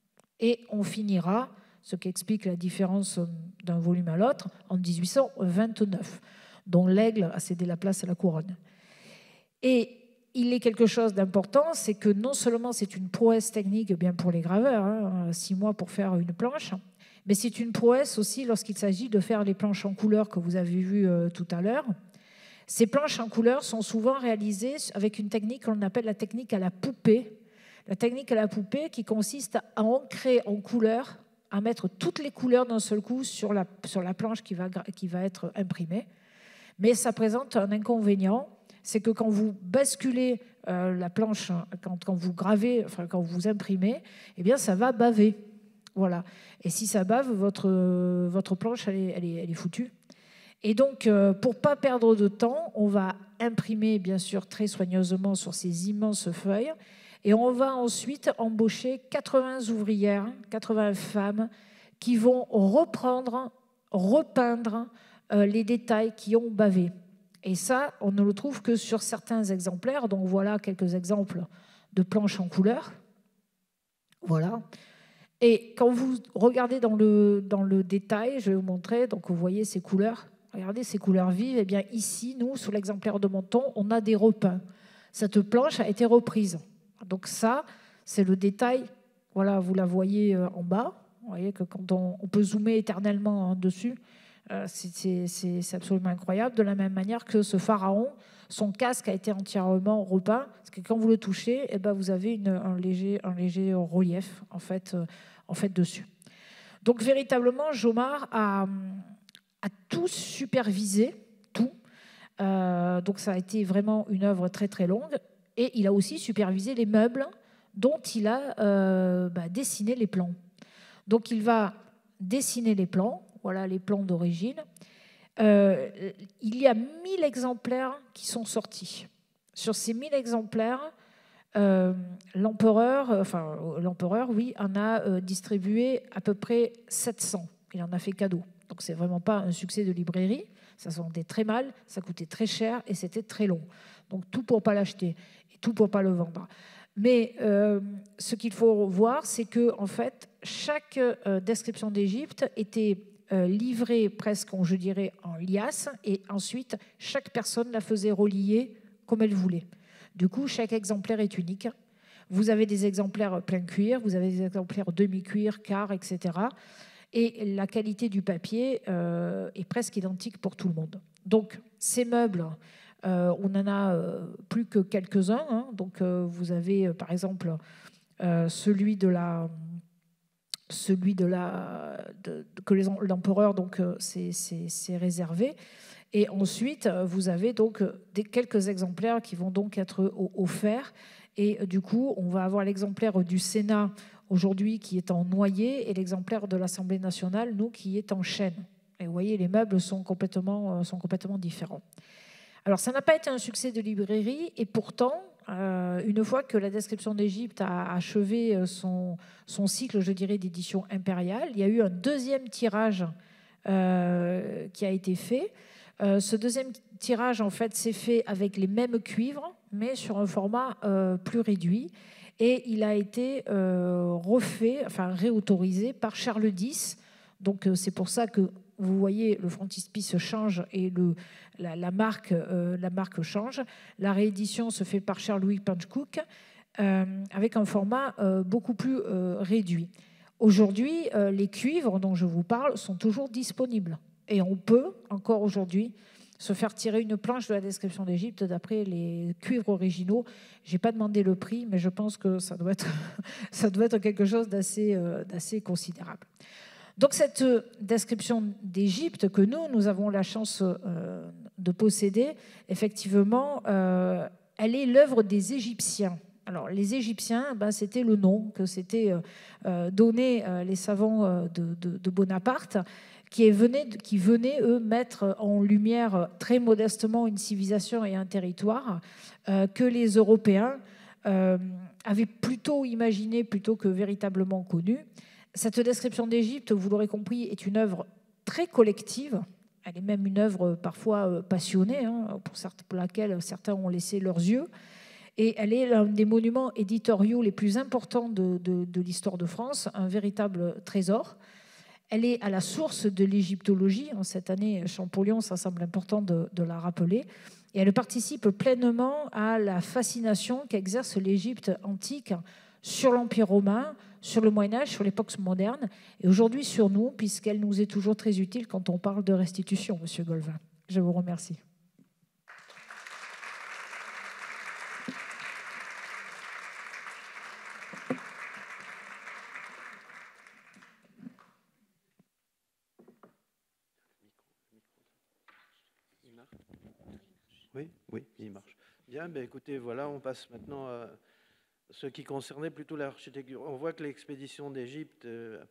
et on finira, ce qui explique la différence d'un volume à l'autre, en mille huit cent vingt-neuf, dont l'aigle a cédé la place à la couronne. Et il est quelque chose d'important, c'est que non seulement c'est une prouesse technique bien pour les graveurs, hein, six mois pour faire une planche, mais c'est une prouesse aussi lorsqu'il s'agit de faire les planches en couleur que vous avez vues euh, tout à l'heure. Ces planches en couleur sont souvent réalisées avec une technique qu'on appelle la technique à la poupée. La technique à la poupée qui consiste à ancrer en couleur, à mettre toutes les couleurs d'un seul coup sur la, sur la planche qui va, qui va être imprimée. Mais ça présente un inconvénient, c'est que quand vous basculez euh, la planche, quand, quand vous gravez, enfin quand vous imprimez, eh bien ça va baver. Voilà. Et si ça bave, votre, votre planche, elle est, elle est, elle est foutue. Et donc, euh, pour ne pas perdre de temps, on va imprimer, bien sûr, très soigneusement sur ces immenses feuilles. Et on va ensuite embaucher quatre-vingts ouvrières, quatre-vingts femmes qui vont reprendre, repeindre euh, les détails qui ont bavé. Et ça, on ne le trouve que sur certains exemplaires. Donc voilà quelques exemples de planches en couleur. Voilà. Et quand vous regardez dans le, dans le détail, je vais vous montrer, donc vous voyez ces couleurs. Regardez ces couleurs vives. Et bien ici, nous, sur l'exemplaire de Menton, on a des repeints. Cette planche a été reprise. Donc ça, c'est le détail. Voilà, vous la voyez en bas. Vous voyez que quand on, on peut zoomer éternellement dessus, euh, c'est absolument incroyable. De la même manière que ce pharaon, son casque a été entièrement repeint, parce que quand vous le touchez, eh ben, vous avez une, un, léger, un léger relief en fait, euh, en fait dessus. Donc véritablement, Jomard a, a tout supervisé, tout. Euh, donc ça a été vraiment une œuvre très très longue. Et il a aussi supervisé les meubles dont il a euh, bah, dessiné les plans. Donc il va dessiner les plans, voilà les plans d'origine. Euh, il y a mille exemplaires qui sont sortis. Sur ces mille exemplaires, euh, l'empereur, enfin l'empereur, oui, en a euh, distribué à peu près sept cents. Il en a fait cadeau. Donc c'est vraiment pas un succès de librairie. Ça se vendait très mal, ça coûtait très cher et c'était très long. Donc tout pour pas l'acheter et tout pour pas le vendre. Mais euh, ce qu'il faut voir, c'est que en fait, chaque euh, description d'Égypte était euh, livrée presque, je dirais, en liasse, et ensuite chaque personne la faisait relier comme elle voulait. Du coup, chaque exemplaire est unique. Vous avez des exemplaires plein cuir, vous avez des exemplaires demi-cuir, quart, et cetera. Et la qualité du papier euh, est presque identique pour tout le monde. Donc, ces meubles, euh, on n'en a euh, plus que quelques-uns. Hein. Donc, euh, vous avez, euh, par exemple, euh, celui de la... celui de la de, de, que l'empereur, donc, euh, c'est réservé. Et ensuite, vous avez donc des, quelques exemplaires qui vont donc être offerts. Et du coup, on va avoir l'exemplaire du Sénat aujourd'hui qui est en noyer et l'exemplaire de l'Assemblée nationale, nous, qui est en chêne. Et vous voyez, les meubles sont complètement, sont complètement différents. Alors, ça n'a pas été un succès de librairie et pourtant, euh, une fois que la description d'Égypte a achevé son, son cycle, je dirais, d'édition impériale, il y a eu un deuxième tirage euh, qui a été fait. Euh, ce deuxième tirage, en fait, s'est fait avec les mêmes cuivres, mais sur un format euh, plus réduit. Et il a été euh, refait, enfin réautorisé par Charles X. Donc euh, c'est pour ça que vous voyez le frontispice change et le, la, la, marque, euh, la marque change. La réédition se fait par Charles-Louis Panchcook euh, avec un format euh, beaucoup plus euh, réduit. Aujourd'hui, euh, les cuivres dont je vous parle sont toujours disponibles. Et on peut, encore aujourd'hui, se faire tirer une planche de la description d'Égypte d'après les cuivres originaux. Je n'ai pas demandé le prix, mais je pense que ça doit être, ça doit être quelque chose d'assez euh, d'assez considérable. Donc cette description d'Égypte que nous, nous avons la chance euh, de posséder, effectivement, euh, elle est l'œuvre des Égyptiens. Alors les Égyptiens, ben, c'était le nom que s'étaient euh, donné euh, les savants de, de, de Bonaparte, qui venaient, qui venaient, eux, mettre en lumière très modestement une civilisation et un territoire euh, que les Européens euh, avaient plutôt imaginé plutôt que véritablement connu. Cette description d'Égypte, vous l'aurez compris, est une œuvre très collective. Elle est même une œuvre parfois passionnée, hein, pour, certains, pour laquelle certains ont laissé leurs yeux. Et elle est l'un des monuments éditoriaux les plus importants de, de, de l'histoire de France, un véritable trésor. Elle est à la source de l'égyptologie. En cette année, Champollion, ça semble important de, de la rappeler. Et elle participe pleinement à la fascination qu'exerce l'Égypte antique sur l'Empire romain, sur le Moyen-Âge, sur l'époque moderne, et aujourd'hui sur nous, puisqu'elle nous est toujours très utile quand on parle de restitution, Monsieur Golvin. Je vous remercie. Oui, oui, Il marche. Bien, ben écoutez, voilà, on passe maintenant à ce qui concernait plutôt l'architecture. On voit que l'expédition d'Égypte, euh,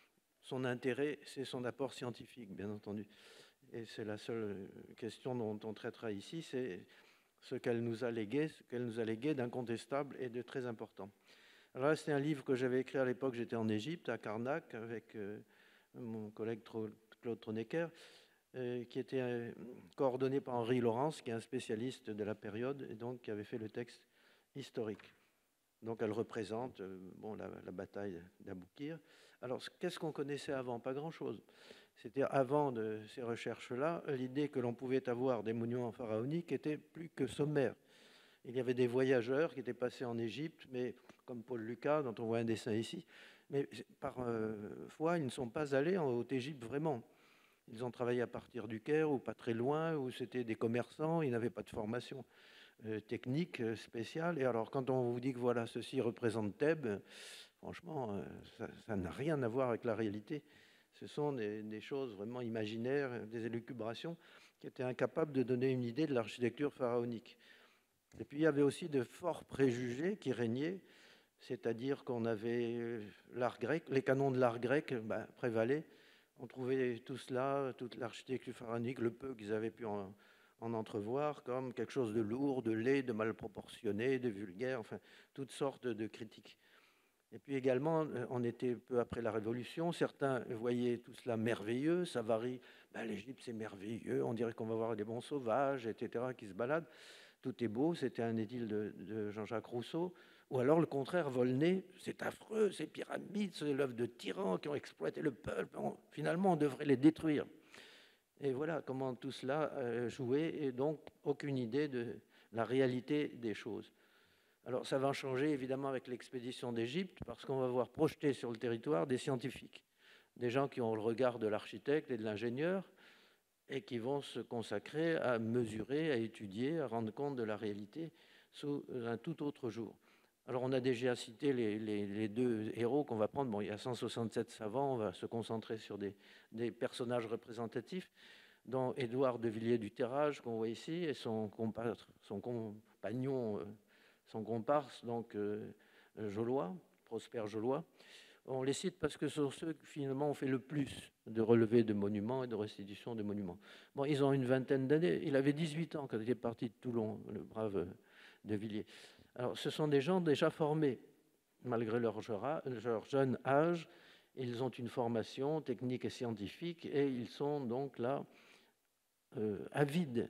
son intérêt, c'est son apport scientifique, bien entendu. Et c'est la seule question dont on traitera ici, c'est ce qu'elle nous a légué, ce qu'elle nous a légué d'incontestable et de très important. Alors là, c'est un livre que j'avais écrit à l'époque, j'étais en Égypte, à Karnak, avec euh, mon collègue Claude Tronecker, euh, qui était euh, coordonné par Henri Laurence, qui est un spécialiste de la période, et donc qui avait fait le texte historique. Donc elle représente euh, bon, la, la bataille d'Aboukir. Alors, qu'est-ce qu'on connaissait avant? Pas grand-chose. C'était avant de ces recherches-là, l'idée que l'on pouvait avoir des monuments pharaoniques était plus que sommaire. Il y avait des voyageurs qui étaient passés en Égypte, mais comme Paul Lucas, dont on voit un dessin ici, mais par euh, fois, ils ne sont pas allés en Haute-Égypte vraiment. Ils ont travaillé à partir du Caire ou pas très loin, où c'était des commerçants, ils n'avaient pas de formation euh, technique euh, spéciale. Et alors, quand on vous dit que voilà, ceci représente Thèbes, franchement, euh, ça n'a rien à voir avec la réalité. Ce sont des, des choses vraiment imaginaires, des élucubrations qui étaient incapables de donner une idée de l'architecture pharaonique. Et puis il y avait aussi de forts préjugés qui régnaient, c'est-à-dire qu'on avait l'art grec, les canons de l'art grec ben, prévalaient. On trouvait tout cela, toute l'architecture pharaonique, le peu qu'ils avaient pu en, en entrevoir, comme quelque chose de lourd, de laid, de mal proportionné, de vulgaire, enfin toutes sortes de critiques. Et puis également, on était peu après la Révolution, certains voyaient tout cela merveilleux, ça varie, ben, l'Égypte c'est merveilleux, on dirait qu'on va voir des bons sauvages, et cetera, qui se baladent. Tout est beau, c'était un édile de, de Jean-Jacques Rousseau. Ou alors le contraire, Volney, c'est affreux, ces pyramides, c'est l'œuvre de tyrans qui ont exploité le peuple, on, finalement on devrait les détruire. Et voilà comment tout cela euh, jouait, et donc aucune idée de la réalité des choses. Alors ça va changer évidemment avec l'expédition d'Égypte, parce qu'on va voir projeter sur le territoire des scientifiques, des gens qui ont le regard de l'architecte et de l'ingénieur, et qui vont se consacrer à mesurer, à étudier, à rendre compte de la réalité sous un tout autre jour. Alors on a déjà cité les, les, les deux héros qu'on va prendre. Bon, il y a cent soixante-sept savants, on va se concentrer sur des, des personnages représentatifs, dont Édouard de Villiers du Terrage, qu'on voit ici, et son, compatre, son compagnon, son comparse, donc euh, Jolois, Prosper Jolois. On les cite parce que ce sont ceux qui finalement ont fait le plus de relevés de monuments et de restitution de monuments. Bon, ils ont une vingtaine d'années. Il avait dix-huit ans quand il est parti de Toulon, le brave de Villiers. Alors, ce sont des gens déjà formés, malgré leur, leur jeune âge. Ils ont une formation technique et scientifique et ils sont donc là euh, avides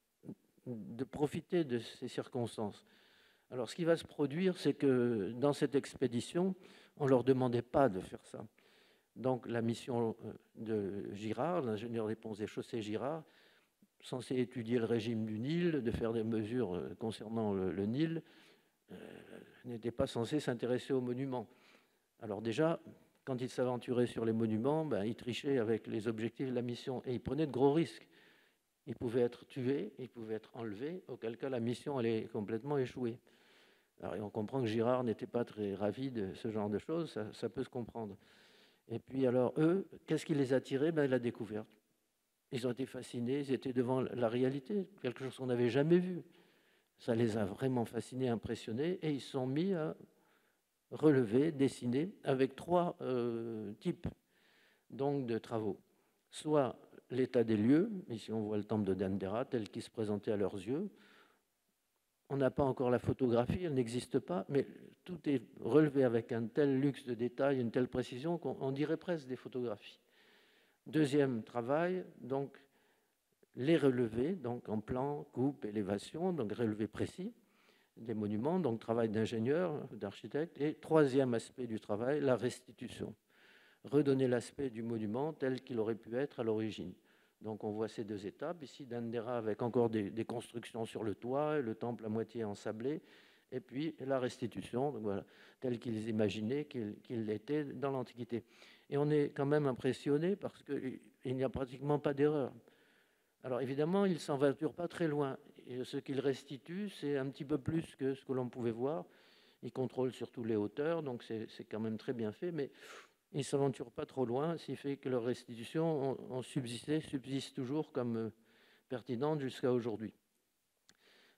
de profiter de ces circonstances. Alors, ce qui va se produire, c'est que dans cette expédition, on ne leur demandait pas de faire ça. Donc, la mission de Girard, l'ingénieur des ponts et chaussées Girard, censé étudier le régime du Nil, de faire des mesures concernant le, le Nil, euh, n'était pas censé s'intéresser aux monuments. Alors déjà, quand il s'aventurait sur les monuments, ben, il trichait avec les objectifs de la mission et il prenait de gros risques. Il pouvait être tué, il pouvait être enlevé, auquel cas la mission allait complètement échouer. Alors, et on comprend que Girard n'était pas très ravi de ce genre de choses, ça, ça peut se comprendre. Et puis alors, eux, qu'est-ce qui les attirait? Ben, la découverte. Ils ont été fascinés, ils étaient devant la réalité, quelque chose qu'on n'avait jamais vu. Ça les a vraiment fascinés, impressionnés, et ils se sont mis à relever, dessiner, avec trois euh, types donc, de travaux. Soit l'état des lieux, ici on voit le temple de Dendera tel qu'il se présentait à leurs yeux. On n'a pas encore la photographie, elle n'existe pas, mais tout est relevé avec un tel luxe de détail, une telle précision qu'on dirait presque des photographies. Deuxième travail, donc les relevés, donc en plan, coupe, élévation, donc relevés précis des monuments, donc travail d'ingénieur, d'architecte. Et troisième aspect du travail, la restitution. Redonner l'aspect du monument tel qu'il aurait pu être à l'origine. Donc on voit ces deux étapes. Ici, Dendera avec encore des, des constructions sur le toit, le temple à moitié ensablé, et puis la restitution, donc voilà, tel qu'ils imaginaient qu'il, qu'il l'était dans l'Antiquité. Et on est quand même impressionné parce qu'il n'y a pratiquement pas d'erreur. Alors évidemment, ils ne s'aventurent pas très loin. Et ce qu'ils restituent, c'est un petit peu plus que ce que l'on pouvait voir. Ils contrôlent surtout les hauteurs, donc c'est, c'est quand même très bien fait, mais ils ne s'aventurent pas trop loin, ce qui fait que leurs restitutions ont, ont subsisté, subsistent toujours comme euh, pertinentes jusqu'à aujourd'hui.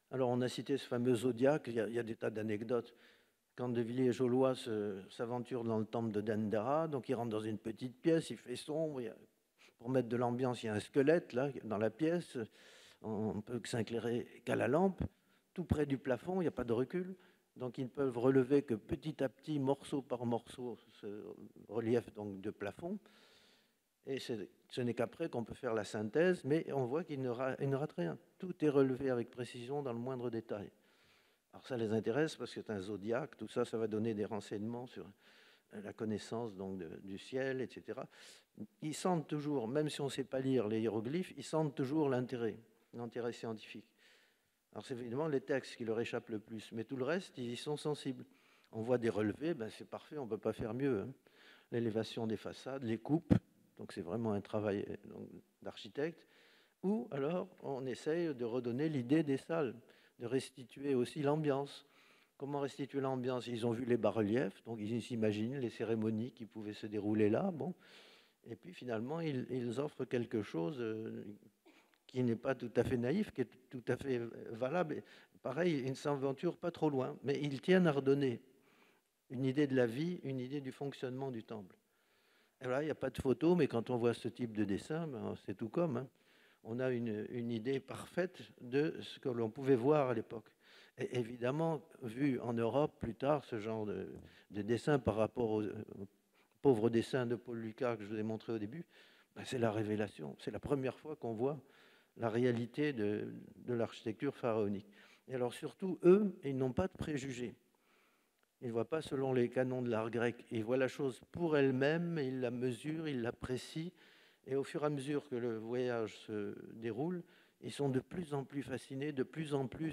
Alors, on a cité ce fameux zodiaque, il y a, il y a des tas d'anecdotes. Quand De Villiers-Jaulois s'aventure dans le temple de Dendera, donc il rentre dans une petite pièce, il fait sombre, il y a, pour mettre de l'ambiance, il y a un squelette là, dans la pièce, on ne peut que s'éclairer qu'à la lampe, tout près du plafond, il n'y a pas de recul, donc ils ne peuvent relever que petit à petit, morceau par morceau, ce relief donc, de plafond, et ce n'est qu'après qu'on peut faire la synthèse, mais on voit qu'il ne, ra, ne rate rien, tout est relevé avec précision dans le moindre détail. Alors ça les intéresse parce que c'est un zodiaque, tout ça, ça va donner des renseignements sur la connaissance donc, de, du ciel, et cetera. Ils sentent toujours, même si on ne sait pas lire les hiéroglyphes, ils sentent toujours l'intérêt, l'intérêt scientifique. Alors c'est évidemment les textes qui leur échappent le plus, mais tout le reste, ils y sont sensibles. On voit des relevés, ben c'est parfait, on ne peut pas faire mieux. Hein. L'élévation des façades, les coupes, donc c'est vraiment un travail d'architecte. Ou alors on essaye de redonner l'idée des salles, de restituer aussi l'ambiance. Comment restituer l'ambiance? Ils ont vu les bas-reliefs, donc ils s'imaginent les cérémonies qui pouvaient se dérouler là. Bon. Et puis finalement, ils, ils offrent quelque chose qui n'est pas tout à fait naïf, qui est tout à fait valable. Et pareil, ils ne s'aventurent pas trop loin, mais ils tiennent à redonner une idée de la vie, une idée du fonctionnement du temple. Et là, il n'y a pas de photo, mais quand on voit ce type de dessin, ben, c'est tout comme. Hein. On a une, une idée parfaite de ce que l'on pouvait voir à l'époque. Et évidemment, vu en Europe plus tard, ce genre de, de dessin par rapport aux, aux pauvres dessins de Paul Lucas que je vous ai montré au début, ben c'est la révélation. C'est la première fois qu'on voit la réalité de, de l'architecture pharaonique. Et alors surtout, eux, ils n'ont pas de préjugés. Ils ne voient pas selon les canons de l'art grec. Ils voient la chose pour elle-même, ils la mesurent, ils l'apprécient. Et au fur et à mesure que le voyage se déroule, ils sont de plus en plus fascinés, de plus en plus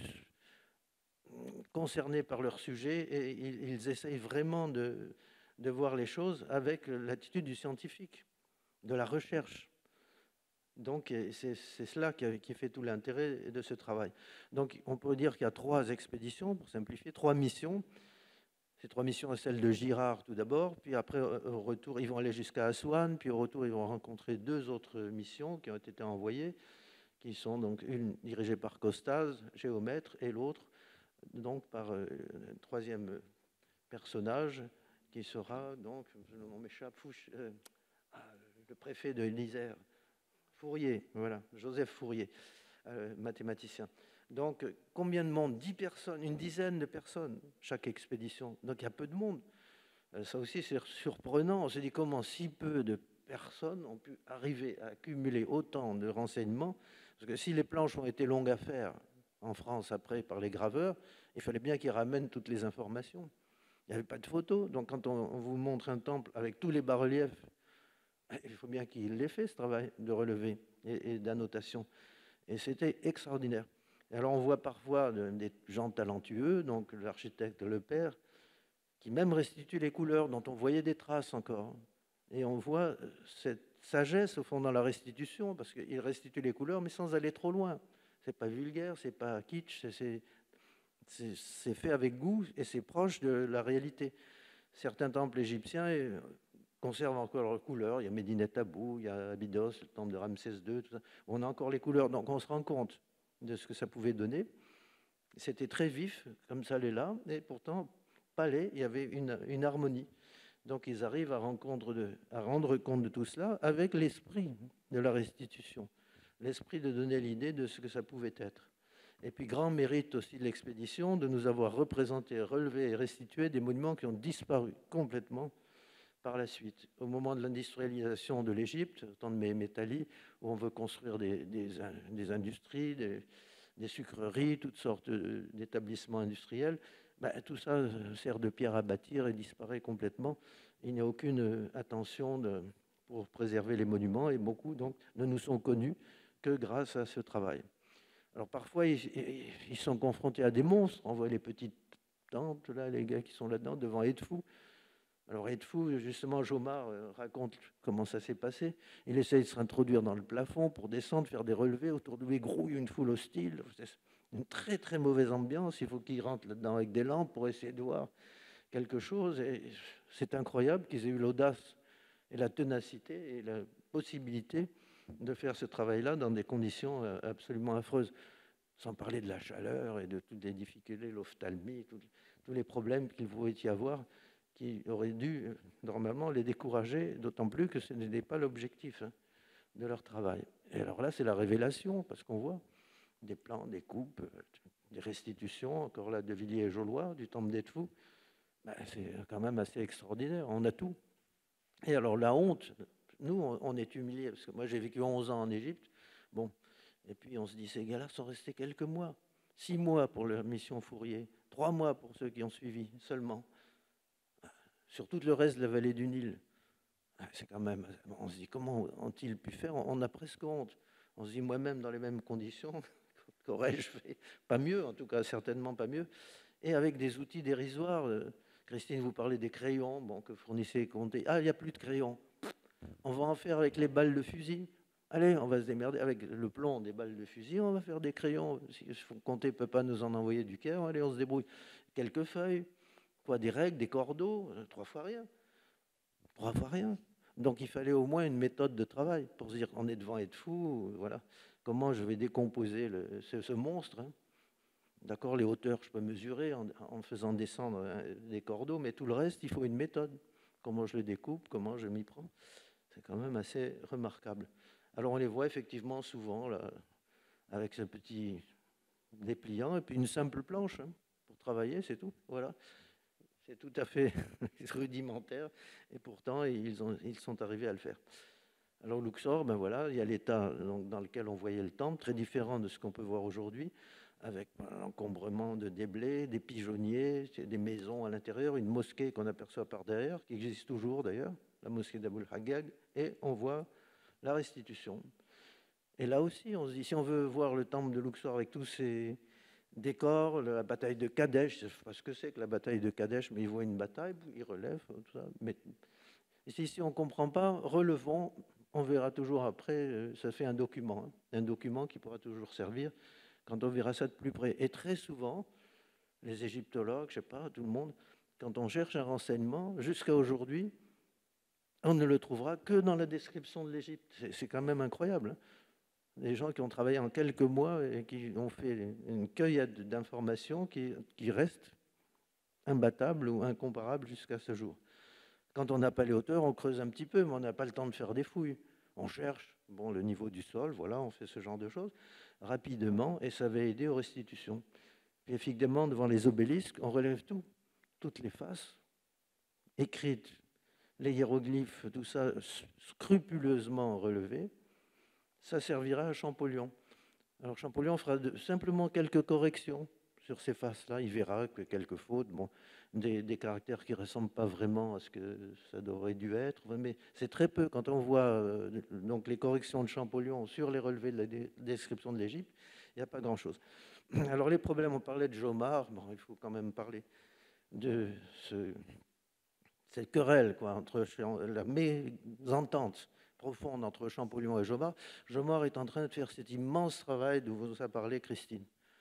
concernés par leur sujet, et ils, ils essayent vraiment de, de voir les choses avec l'attitude du scientifique, de la recherche. Donc c'est cela qui, qui fait tout l'intérêt de ce travail. Donc on peut dire qu'il y a trois expéditions, pour simplifier, trois missions. Ces trois missions, celle de Girard tout d'abord, puis après au retour, ils vont aller jusqu'à Assouane, puis au retour, ils vont rencontrer deux autres missions qui ont été envoyées, qui sont donc une dirigée par Costaz, géomètre, et l'autre donc par euh, un troisième personnage qui sera donc, on m'échappe, euh, le préfet de l'Isère, Fourier, voilà, Joseph Fourier, euh, mathématicien. Donc, combien de monde? Dix personnes, une dizaine de personnes, chaque expédition. Donc, il y a peu de monde. Ça aussi, c'est surprenant. On se dit comment si peu de personnes ont pu arriver à accumuler autant de renseignements. Parce que si les planches ont été longues à faire en France, après, par les graveurs, il fallait bien qu'ils ramènent toutes les informations. Il n'y avait pas de photos. Donc, quand on, on vous montre un temple avec tous les bas-reliefs, il faut bien qu'il l'ait fait, ce travail de relevé et, et d'annotation. Et c'était extraordinaire. Et alors on voit parfois des gens talentueux, donc l'architecte Lepère, qui même restitue les couleurs dont on voyait des traces encore. Et on voit cette sagesse au fond dans la restitution, parce qu'il restitue les couleurs, mais sans aller trop loin. C'est pas vulgaire, c'est pas kitsch, c'est fait avec goût et c'est proche de la réalité. Certains temples égyptiens conservent encore leurs couleurs. Il y a Médinet Abou, il y a Abydos, le temple de Ramsès deux, tout ça. On a encore les couleurs, donc on se rend compte de ce que ça pouvait donner. C'était très vif, comme ça l'est là, et pourtant, palais, il y avait une, une harmonie. Donc ils arrivent à, rencontre de, à rendre compte de tout cela avec l'esprit de la restitution, l'esprit de donner l'idée de ce que ça pouvait être. Et puis grand mérite aussi de l'expédition de nous avoir représenté, relevé et restitué des monuments qui ont disparu complètement par la suite. Au moment de l'industrialisation de l'Égypte, au temps de Méhémet-Ali, où on veut construire des, des, des industries, des, des sucreries, toutes sortes d'établissements industriels, ben, tout ça sert de pierre à bâtir et disparaît complètement. Il n'y a aucune attention de, pour préserver les monuments, et beaucoup donc ne nous sont connus que grâce à ce travail. Alors parfois, ils, ils sont confrontés à des monstres. On voit les petites temples, là, les gars qui sont là-dedans, devant Edfou. Alors Edfou, justement, Jomard raconte comment ça s'est passé. Il essaye de s'introduire dans le plafond pour descendre, faire des relevés. Autour de lui grouille une foule hostile. C'est une très très mauvaise ambiance. Il faut qu'il rentre là-dedans avec des lampes pour essayer de voir quelque chose. Et c'est incroyable qu'ils aient eu l'audace et la ténacité et la possibilité de faire ce travail-là dans des conditions absolument affreuses. sans parler de la chaleur et de toutes les difficultés, l'ophtalmie, tous, tous les problèmes qu'il pouvait y avoir, qui auraient dû normalement les décourager, d'autant plus que ce n'était pas l'objectif hein, de leur travail. Et alors là, c'est la révélation, parce qu'on voit des plans, des coupes, des restitutions, encore là, de Villiers-Jaulois, du Temple des Fous. Ben, c'est quand même assez extraordinaire, on a tout. Et alors la honte, nous, on, on est humiliés, parce que moi, j'ai vécu onze ans en Égypte, bon, et puis on se dit, ces gars-là sont restés quelques mois, six mois pour leur mission Fourier, trois mois pour ceux qui ont suivi seulement, sur tout le reste de la vallée du Nil. C'est quand même, on se dit, comment ont-ils pu faire? On a presque honte. On se dit, moi-même, dans les mêmes conditions, qu'aurais-je fait? Pas mieux, en tout cas, certainement pas mieux. Et avec des outils dérisoires. Christine, vous parlez des crayons, bon, que fournissait Comté. Ah, il n'y a plus de crayons. On va en faire avec les balles de fusil. Allez, on va se démerder avec le plomb des balles de fusil. On va faire des crayons. Si Comté ne peut pas nous en envoyer du Caire, allez, on se débrouille. Quelques feuilles, quoi, des règles, des cordeaux, trois fois rien. Trois fois rien. Donc il fallait au moins une méthode de travail pour se dire on est devant être fou, voilà. Comment je vais décomposer le, ce, ce monstre hein. D'accord, les hauteurs, je peux mesurer en, en faisant descendre des cordeaux, mais tout le reste, il faut une méthode. Comment je le découpe, comment je m'y prends. C'est quand même assez remarquable. Alors on les voit effectivement souvent là, avec ce petit dépliant et puis une simple planche hein, pour travailler, c'est tout. Voilà. C'est tout à fait rudimentaire et pourtant ils, ont, ils sont arrivés à le faire. Alors Luxor, ben voilà, il y a l'état dans lequel on voyait le temple, très différent de ce qu'on peut voir aujourd'hui, avec l'encombrement de déblais, des pigeonniers, des maisons à l'intérieur, une mosquée qu'on aperçoit par derrière, qui existe toujours d'ailleurs, la mosquée d'Aboul Haggag, et on voit la restitution. Et là aussi, on se dit, si on veut voir le temple de Luxor avec tous ses décors, la bataille de Kadesh, je ne sais pas ce que c'est que la bataille de Kadesh, mais il voit une bataille, il relève, tout ça. Mais ici, si on ne comprend pas, relevons, on verra toujours après, ça fait un document, hein, un document qui pourra toujours servir quand on verra ça de plus près. Et très souvent, les égyptologues, je ne sais pas, tout le monde, quand on cherche un renseignement, jusqu'à aujourd'hui, on ne le trouvera que dans la description de l'Égypte. C'est, c'est quand même incroyable. Hein. Des gens qui ont travaillé en quelques mois et qui ont fait une cueillette d'informations qui, qui restent imbattables ou incomparables jusqu'à ce jour. Quand on n'a pas les hauteurs, on creuse un petit peu, mais on n'a pas le temps de faire des fouilles. On cherche bon, le niveau du sol, voilà, on fait ce genre de choses rapidement et ça va aider aux restitutions. Puis effectivement, devant les obélisques, on relève tout, toutes les faces, écrites, les hiéroglyphes, tout ça scrupuleusement relevé. Ça servira à Champollion. Alors Champollion fera de, simplement quelques corrections sur ces faces-là. Il verra que quelques fautes, bon, des, des caractères qui ne ressemblent pas vraiment à ce que ça aurait dû être, mais c'est très peu. Quand on voit euh, donc les corrections de Champollion sur les relevés de la dé- description de l'Égypte, il n'y a pas grand-chose. Alors les problèmes, on parlait de Jomard, bon, il faut quand même parler de ce, cette querelle quoi, entre la mésentente profonde entre Champollion et Jomard. Jomard est en train de faire cet immense travail dont vous a parlé Christine.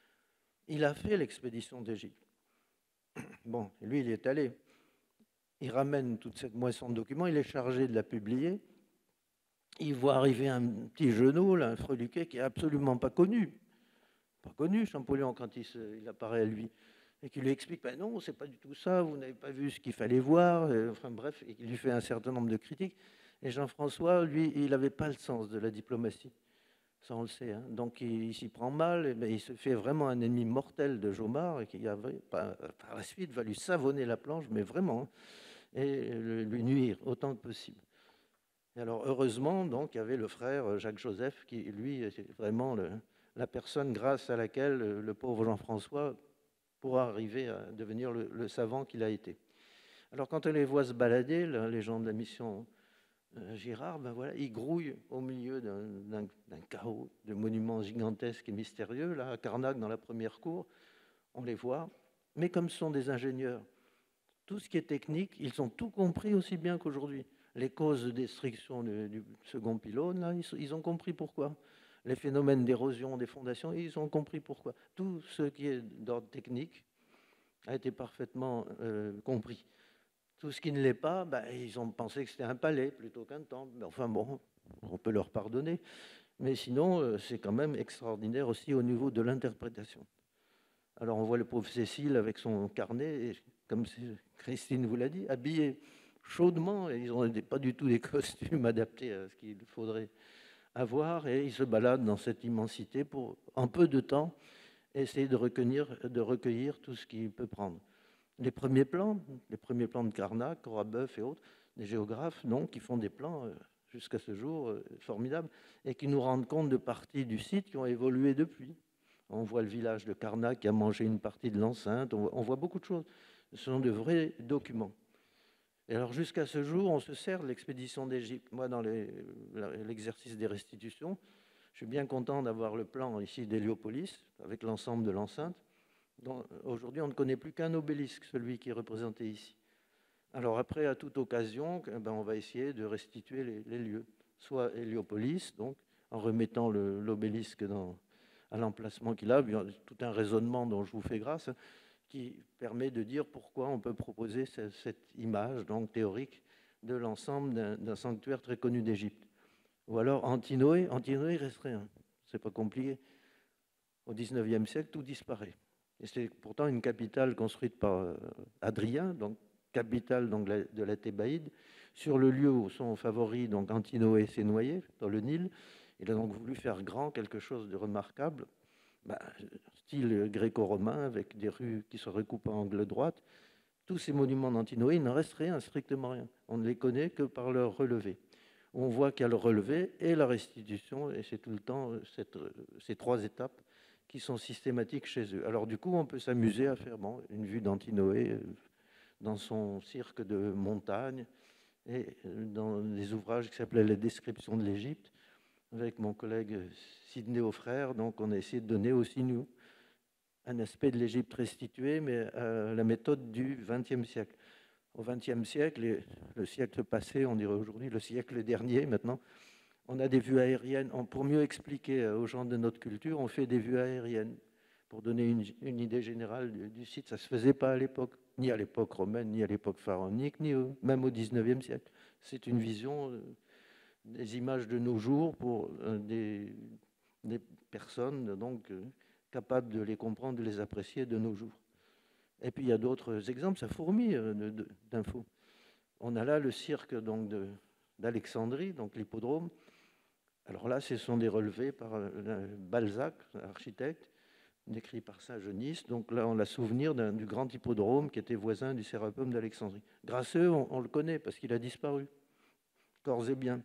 Il a fait l'expédition d'Égypte. Bon, lui, il est allé. Il ramène toute cette moisson de documents, il est chargé de la publier. Il voit arriver un petit genou, là, un freluquet qui n'est absolument pas connu. Pas connu, Champollion, quand il, se, il apparaît à lui. Et qui lui explique, ben non, c'est pas du tout ça, vous n'avez pas vu ce qu'il fallait voir. Et, enfin bref, et il lui fait un certain nombre de critiques. Et Jean-François, lui, il n'avait pas le sens de la diplomatie. Ça, on le sait. Hein. Donc, il, il s'y prend mal. Et bien, il se fait vraiment un ennemi mortel de Jomard et qui, avait, par, par la suite, va lui savonner la planche, mais vraiment, et le, lui nuire autant que possible. Et alors, heureusement, donc, il y avait le frère Jacques-Joseph qui, lui, est vraiment le, la personne grâce à laquelle le, le pauvre Jean-François pourra arriver à devenir le, le savant qu'il a été. Alors, quand on les voit se balader, là, les gens de la mission Girard, ben voilà, il grouille au milieu d'un, d'un, d'un chaos de monuments gigantesques et mystérieux. Là, à Karnak, dans la première cour, on les voit. Mais comme ce sont des ingénieurs, tout ce qui est technique, ils ont tout compris aussi bien qu'aujourd'hui. Les causes de destruction du, du second pylône, là, ils, ils ont compris pourquoi. Les phénomènes d'érosion des fondations, ils ont compris pourquoi. Tout ce qui est d'ordre technique a été parfaitement euh, compris. Tout ce qui ne l'est pas, ben, ils ont pensé que c'était un palais plutôt qu'un temple. Mais enfin bon, on peut leur pardonner. Mais sinon, c'est quand même extraordinaire aussi au niveau de l'interprétation. Alors on voit le pauvre Cécile avec son carnet, et, comme Christine vous l'a dit, habillé chaudement, et ils n'ont pas du tout des costumes adaptés à ce qu'il faudrait avoir, et ils se baladent dans cette immensité pour, en peu de temps, essayer de recueillir, de recueillir tout ce qu'il peut prendre. Les premiers plans, les premiers plans de Carnac, Corabœuf et autres, des géographes, donc, qui font des plans jusqu'à ce jour formidables, et qui nous rendent compte de parties du site qui ont évolué depuis. On voit le village de Carnac qui a mangé une partie de l'enceinte, on voit, on voit beaucoup de choses. Ce sont de vrais documents. Et alors jusqu'à ce jour, on se sert de l'expédition d'Égypte. Moi, dans l'exercice des restitutions, je suis bien content d'avoir le plan ici d'Héliopolis, avec l'ensemble de l'enceinte. Aujourd'hui, on ne connaît plus qu'un obélisque, celui qui est représenté ici. Alors après, à toute occasion, ben, on va essayer de restituer les, les lieux. Soit Héliopolis, donc, en remettant l'obélisque à l'emplacement qu'il a, tout un raisonnement dont je vous fais grâce, qui permet de dire pourquoi on peut proposer cette, cette image donc théorique de l'ensemble d'un sanctuaire très connu d'Égypte. Ou alors Antinoé, Antinoé resterait un. C'est pas compliqué. Au dix-neuvième siècle, tout disparaît. Et c'est pourtant une capitale construite par Adrien, donc capitale donc, de la Thébaïde, sur le lieu où son favori, donc Antinoé, s'est noyé, dans le Nil. Il a donc voulu faire grand, quelque chose de remarquable. Ben, style gréco-romain, avec des rues qui se recoupent en angle droite. Tous ces monuments d'Antinoé, il n'en reste rien, strictement rien. On ne les connaît que par leur relevé. On voit qu'il y a le relevé et la restitution, et c'est tout le temps cette, ces trois étapes qui sont systématiques chez eux. Alors du coup, on peut s'amuser à faire bon, une vue d'Antinoé dans son cirque de montagne, et dans des ouvrages qui s'appelaient Les descriptions de l'Égypte, avec mon collègue Sidney Aufrère. Donc on a essayé de donner aussi, nous, un aspect de l'Égypte restituée, mais à la méthode du vingtième siècle. Au vingtième siècle, le siècle passé, on dirait aujourd'hui le siècle dernier maintenant, on a des vues aériennes. Pour mieux expliquer aux gens de notre culture, on fait des vues aériennes pour donner une, une idée générale du, du site. Ça ne se faisait pas à l'époque, ni à l'époque romaine, ni à l'époque pharaonique, ni au, même au dix-neuvième siècle. C'est une vision des images de nos jours pour des, des personnes donc, capables de les comprendre, de les apprécier de nos jours. Et puis il y a d'autres exemples, ça fourmille d'infos. On a là le cirque donc d'Alexandrie, donc l'hippodrome. Alors là, ce sont des relevés par Balzac, architecte, décrit par Saint-Genis. Donc là, on a souvenir du grand hippodrome qui était voisin du Sérapum d'Alexandrie. Grâce à eux, on, on le connaît parce qu'il a disparu, corps et biens.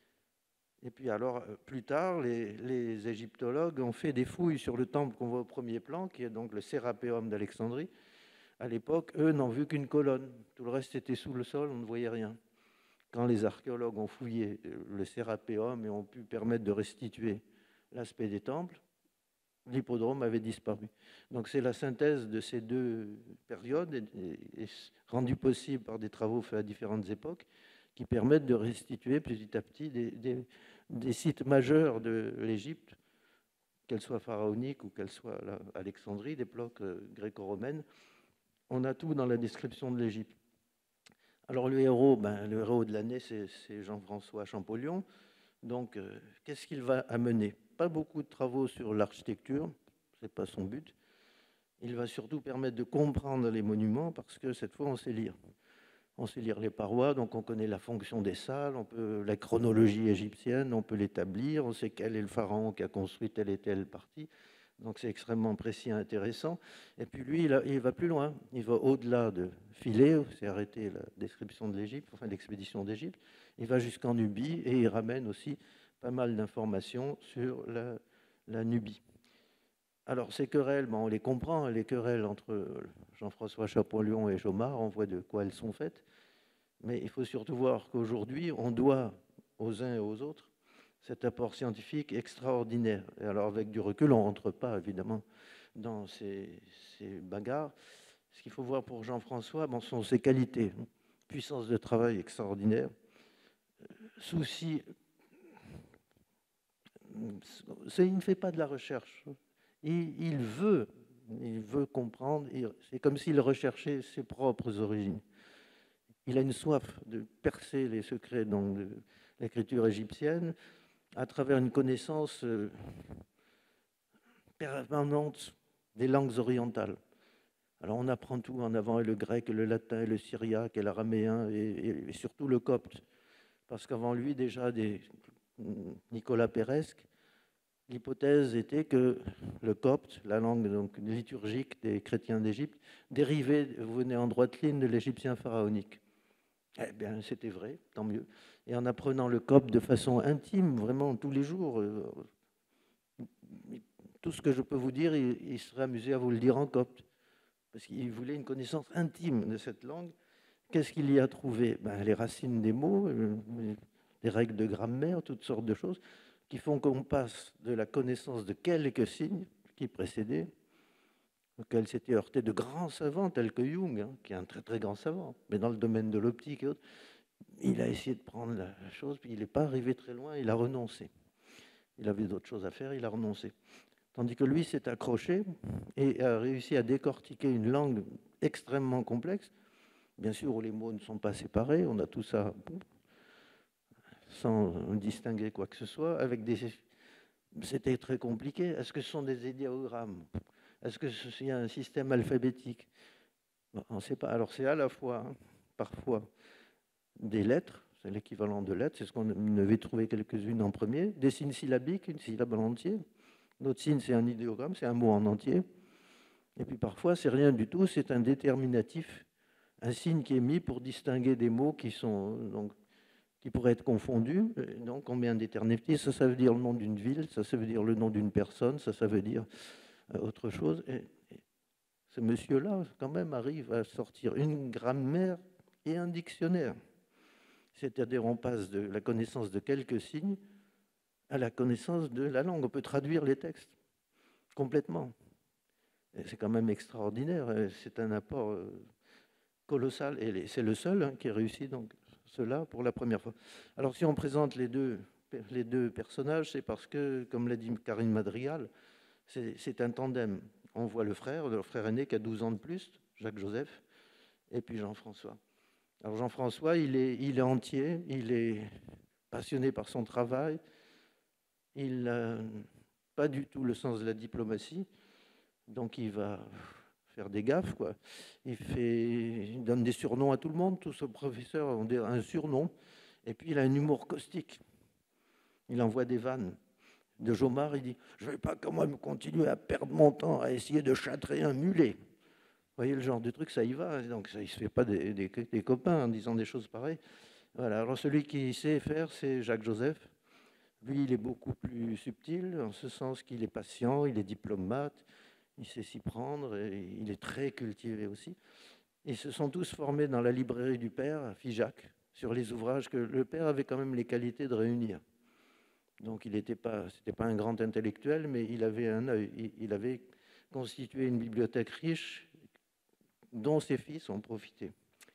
Et puis alors, plus tard, les, les égyptologues ont fait des fouilles sur le temple qu'on voit au premier plan, qui est donc le Sérapéum d'Alexandrie. À l'époque, eux n'ont vu qu'une colonne. Tout le reste était sous le sol, on ne voyait rien. Quand les archéologues ont fouillé le Sérapéum et ont pu permettre de restituer l'aspect des temples, l'hippodrome avait disparu. Donc c'est la synthèse de ces deux périodes, et, et rendue possible par des travaux faits à différentes époques, qui permettent de restituer petit à petit des, des, des sites majeurs de l'Égypte, qu'elle soit pharaonique ou qu'elle soit à Alexandrie, d'époque gréco-romaine. On a tout dans la description de l'Égypte. Alors le héros, ben, le héros de l'année, c'est Jean-François Champollion. Donc, euh, qu'est-ce qu'il va amener? Pas beaucoup de travaux sur l'architecture, c'est pas son but. Il va surtout permettre de comprendre les monuments, parce que cette fois, on sait lire. On sait lire les parois, donc on connaît la fonction des salles, on peut, la chronologie égyptienne, on peut l'établir, on sait quel est le pharaon qui a construit telle et telle partie. Donc c'est extrêmement précis et intéressant. Et puis lui, il, a, il va plus loin. Il va au-delà de Philéo, c'est arrêté la description de l'Égypte, enfin l'expédition d'Égypte. Il va jusqu'en Nubie et il ramène aussi pas mal d'informations sur la, la Nubie. Alors ces querelles, ben, on les comprend, les querelles entre Jean-François Champollion et Jomard, on voit de quoi elles sont faites. Mais il faut surtout voir qu'aujourd'hui, on doit aux uns et aux autres cet apport scientifique extraordinaire. Et alors, avec du recul, on ne rentre pas, évidemment, dans ces, ces bagarres. Ce qu'il faut voir pour Jean-François, bon, sont ses qualités. Puissance de travail extraordinaire. Souci... Il ne fait pas de la recherche. Il, il veut, il veut comprendre. C'est comme s'il recherchait ses propres origines. Il a une soif de percer les secrets donc, de l'écriture égyptienne. à travers une connaissance euh, permanente des langues orientales. Alors on apprend tout en avant, et le grec, et le latin, et le syriaque, et l'araméen, et, et, et surtout le copte. Parce qu'avant lui, déjà, des Nicolas Péresque, l'hypothèse était que le copte, la langue donc, liturgique des chrétiens d'Égypte, dérivait, venait en droite ligne de l'égyptien pharaonique. Eh bien, c'était vrai, tant mieux. Et en apprenant le copte de façon intime, vraiment tous les jours, euh, tout ce que je peux vous dire, il, il serait amusé à vous le dire en copte, parce qu'il voulait une connaissance intime de cette langue. Qu'est-ce qu'il y a trouvé? Ben, les racines des mots, euh, des règles de grammaire, toutes sortes de choses qui font qu'on passe de la connaissance de quelques signes qui précédaient, auxquels s'étaient heurtés de grands savants tels que Jung, hein, qui est un très très grand savant, mais dans le domaine de l'optique et autres, il a essayé de prendre la chose, puis il n'est pas arrivé très loin, il a renoncé. Il avait d'autres choses à faire, il a renoncé. Tandis que lui s'est accroché et a réussi à décortiquer une langue extrêmement complexe, bien sûr où les mots ne sont pas séparés, on a tout ça sans distinguer quoi que ce soit, avec des... C'était très compliqué. Est-ce que ce sont des idéogrammes? Est-ce qu'il y a un système alphabétique? On ne sait pas. Alors c'est à la fois, hein, parfois, des lettres, c'est l'équivalent de lettres, c'est ce qu'on devait trouver quelques-unes en premier, des signes syllabiques, une syllabe en entier. L'autre signe, c'est un idéogramme, c'est un mot en entier. Et puis parfois, c'est rien du tout, c'est un déterminatif, un signe qui est mis pour distinguer des mots qui sont... Donc, qui pourraient être confondus. Donc, on met un déterminatif, ça, ça veut dire le nom d'une ville, ça, ça veut dire le nom d'une personne, ça, ça veut dire autre chose. Et, et ce monsieur-là, quand même, arrive à sortir une grammaire et un dictionnaire. C'est-à-dire, on passe de la connaissance de quelques signes à la connaissance de la langue. On peut traduire les textes complètement. Et c'est quand même extraordinaire. C'est un apport colossal. Et c'est le seul hein, qui a réussi donc cela pour la première fois. Alors, si on présente les deux, les deux personnages, c'est parce que, comme l'a dit Karine Madrigal, c'est un tandem. On voit le frère, le frère aîné qui a douze ans de plus, Jacques-Joseph, et puis Jean-François. Alors Jean-François, il est, il est entier, il est passionné par son travail, il n'a pas du tout le sens de la diplomatie, donc il va faire des gaffes, quoi. Il, fait, il donne des surnoms à tout le monde, tous ses professeurs ont des, un surnom, et puis il a un humour caustique. Il envoie des vannes. De Jomard, il dit « Je ne vais pas quand même continuer à perdre mon temps à essayer de châtrer un mulet. » Vous voyez le genre de truc, ça y va. Donc ça, il ne se fait pas des, des, des copains en disant des choses pareilles. Voilà. Alors celui qui sait faire, c'est Jacques-Joseph. Lui, il est beaucoup plus subtil, en ce sens qu'il est patient, il est diplomate, il sait s'y prendre, et il est très cultivé aussi. Ils se sont tous formés dans la librairie du père, à Figeac, sur les ouvrages que le père avait quand même les qualités de réunir. Donc il n'était pas, c'était pas un grand intellectuel, mais il avait un œil. Il, il avait constitué une bibliothèque riche dont ses fils ont profité.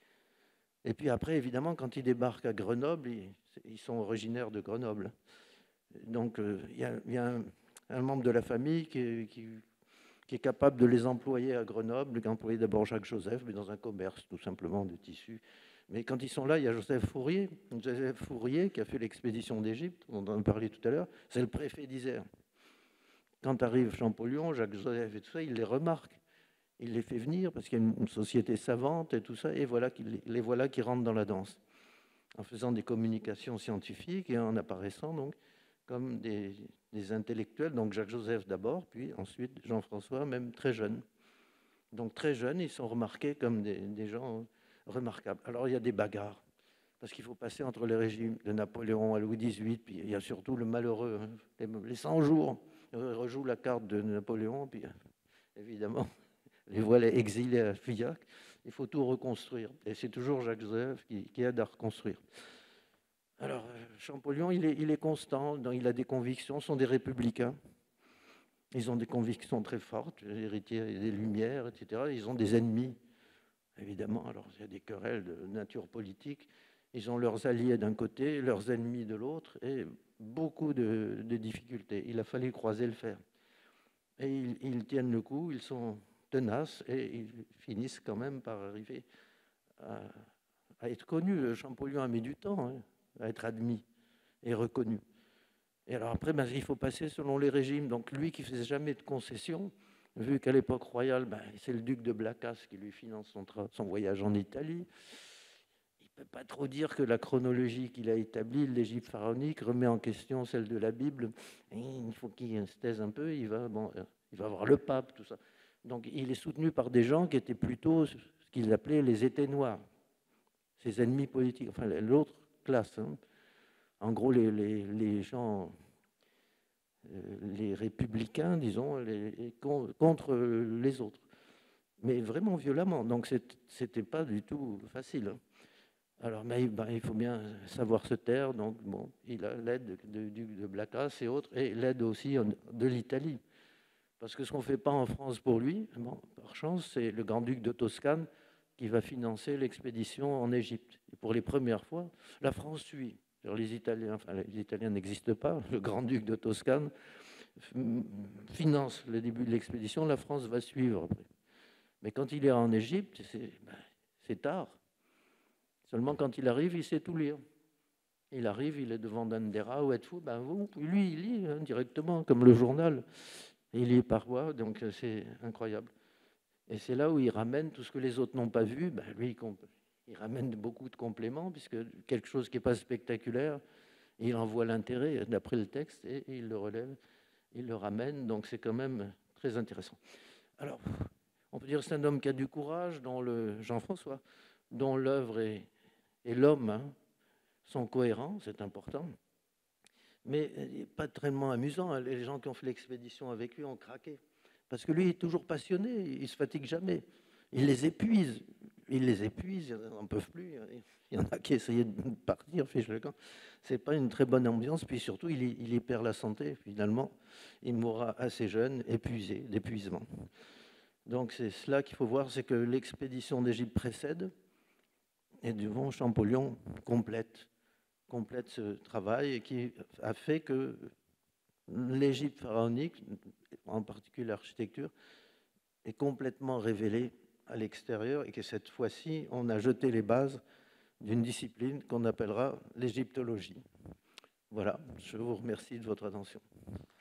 Et puis après, évidemment, quand ils débarquent à Grenoble, ils, ils sont originaires de Grenoble. Donc euh, il y a, il y a un, un membre de la famille qui, qui, qui est capable de les employer à Grenoble, qui a employé d'abord Jacques-Joseph, mais dans un commerce tout simplement de tissus. Mais quand ils sont là, il y a Joseph Fourier, Joseph Fourier qui a fait l'expédition d'Égypte, on en a parlé tout à l'heure, c'est le préfet d'Isère. Quand arrive Champollion, Jacques-Joseph et tout ça, il les remarque, il les fait venir parce qu'il y a une société savante et tout ça, et voilà qu'ils, les voilà qui rentrent dans la danse, en faisant des communications scientifiques et en apparaissant donc comme des, des intellectuels, donc Jacques-Joseph d'abord, puis ensuite Jean-François, même très jeune. Donc très jeunes, ils sont remarqués comme des, des gens remarquable. Alors il y a des bagarres, parce qu'il faut passer entre les régimes de Napoléon à Louis dix-huit, puis il y a surtout le malheureux, hein, les, les cent jours, il rejoue la carte de Napoléon, puis évidemment, les voilà exilés à Figeac, il faut tout reconstruire, et c'est toujours Jacques-Joseph qui, qui aide à reconstruire. Alors, Champollion, il est, il est constant, il a des convictions, ce sont des républicains, ils ont des convictions très fortes, les héritiers des Lumières, et cetera, ils ont des ennemis. Évidemment, alors il y a des querelles de nature politique. Ils ont leurs alliés d'un côté, leurs ennemis de l'autre, et beaucoup de, de difficultés. Il a fallu croiser le fer. Et ils, ils tiennent le coup, ils sont tenaces, et ils finissent quand même par arriver à, à être connus. Champollion a mis du temps hein, à être admis et reconnu. Et alors après, ben, il faut passer selon les régimes. Donc lui qui ne faisait jamais de concessions, vu qu'à l'époque royale, ben, c'est le duc de Blacas qui lui finance son, son voyage en Italie. Il ne peut pas trop dire que la chronologie qu'il a établie, l'Égypte pharaonique, remet en question celle de la Bible. Et il faut qu'il se taise un peu, il va, bon, il va voir le pape, tout ça. Donc il est soutenu par des gens qui étaient plutôt ce qu'ils appelaient les étés noirs, ses ennemis politiques, enfin l'autre classe. Hein. En gros, les, les, les gens, les républicains, disons, les, contre les autres. Mais vraiment violemment. Donc, ce n'était pas du tout facile. Alors, mais, ben, il faut bien savoir se taire. Donc, bon, il a l'aide du duc de Blacas et autres, et l'aide aussi de l'Italie. Parce que ce qu'on ne fait pas en France pour lui, bon, par chance, c'est le grand-duc de Toscane qui va financer l'expédition en Égypte. Et pour les premières fois, la France suit. Alors les Italiens, enfin les Italiens n'existent pas. Le grand-duc de Toscane finance le début de l'expédition. La France va suivre après. Mais quand il est en Égypte, c'est ben, tard. Seulement quand il arrive, il sait tout lire. Il arrive, il est devant Dendera ou Edfou, ben vous, lui, il lit hein, directement, comme le journal. Il lit par voix, donc c'est incroyable. Et c'est là où il ramène tout ce que les autres n'ont pas vu. Ben, lui, il Il ramène beaucoup de compléments, puisque quelque chose qui n'est pas spectaculaire, il en voit l'intérêt d'après le texte et il le relève, il le ramène. Donc c'est quand même très intéressant. Alors, on peut dire que c'est un homme qui a du courage, dont le Jean-François, dont l'œuvre et, et l'homme hein, sont cohérents, c'est important. Mais pas tellement amusant. Les gens qui ont fait l'expédition avec lui ont craqué. Parce que lui est toujours passionné, il ne se fatigue jamais. Il les épuise. Il les épuise, ils n'en peuvent plus. Il y en a qui essayaient de partir, fiche le camp. Ce n'est pas une très bonne ambiance. Puis surtout, il y, il y perd la santé, finalement. Il mourra assez jeune, épuisé, d'épuisement. Donc c'est cela qu'il faut voir, c'est que l'expédition d'Égypte précède et devant Champollion complète, complète ce travail et qui a fait que l'Égypte pharaonique, en particulier l'architecture, est complètement révélée à l'extérieur et que cette fois-ci, on a jeté les bases d'une discipline qu'on appellera l'égyptologie. Voilà, je vous remercie de votre attention.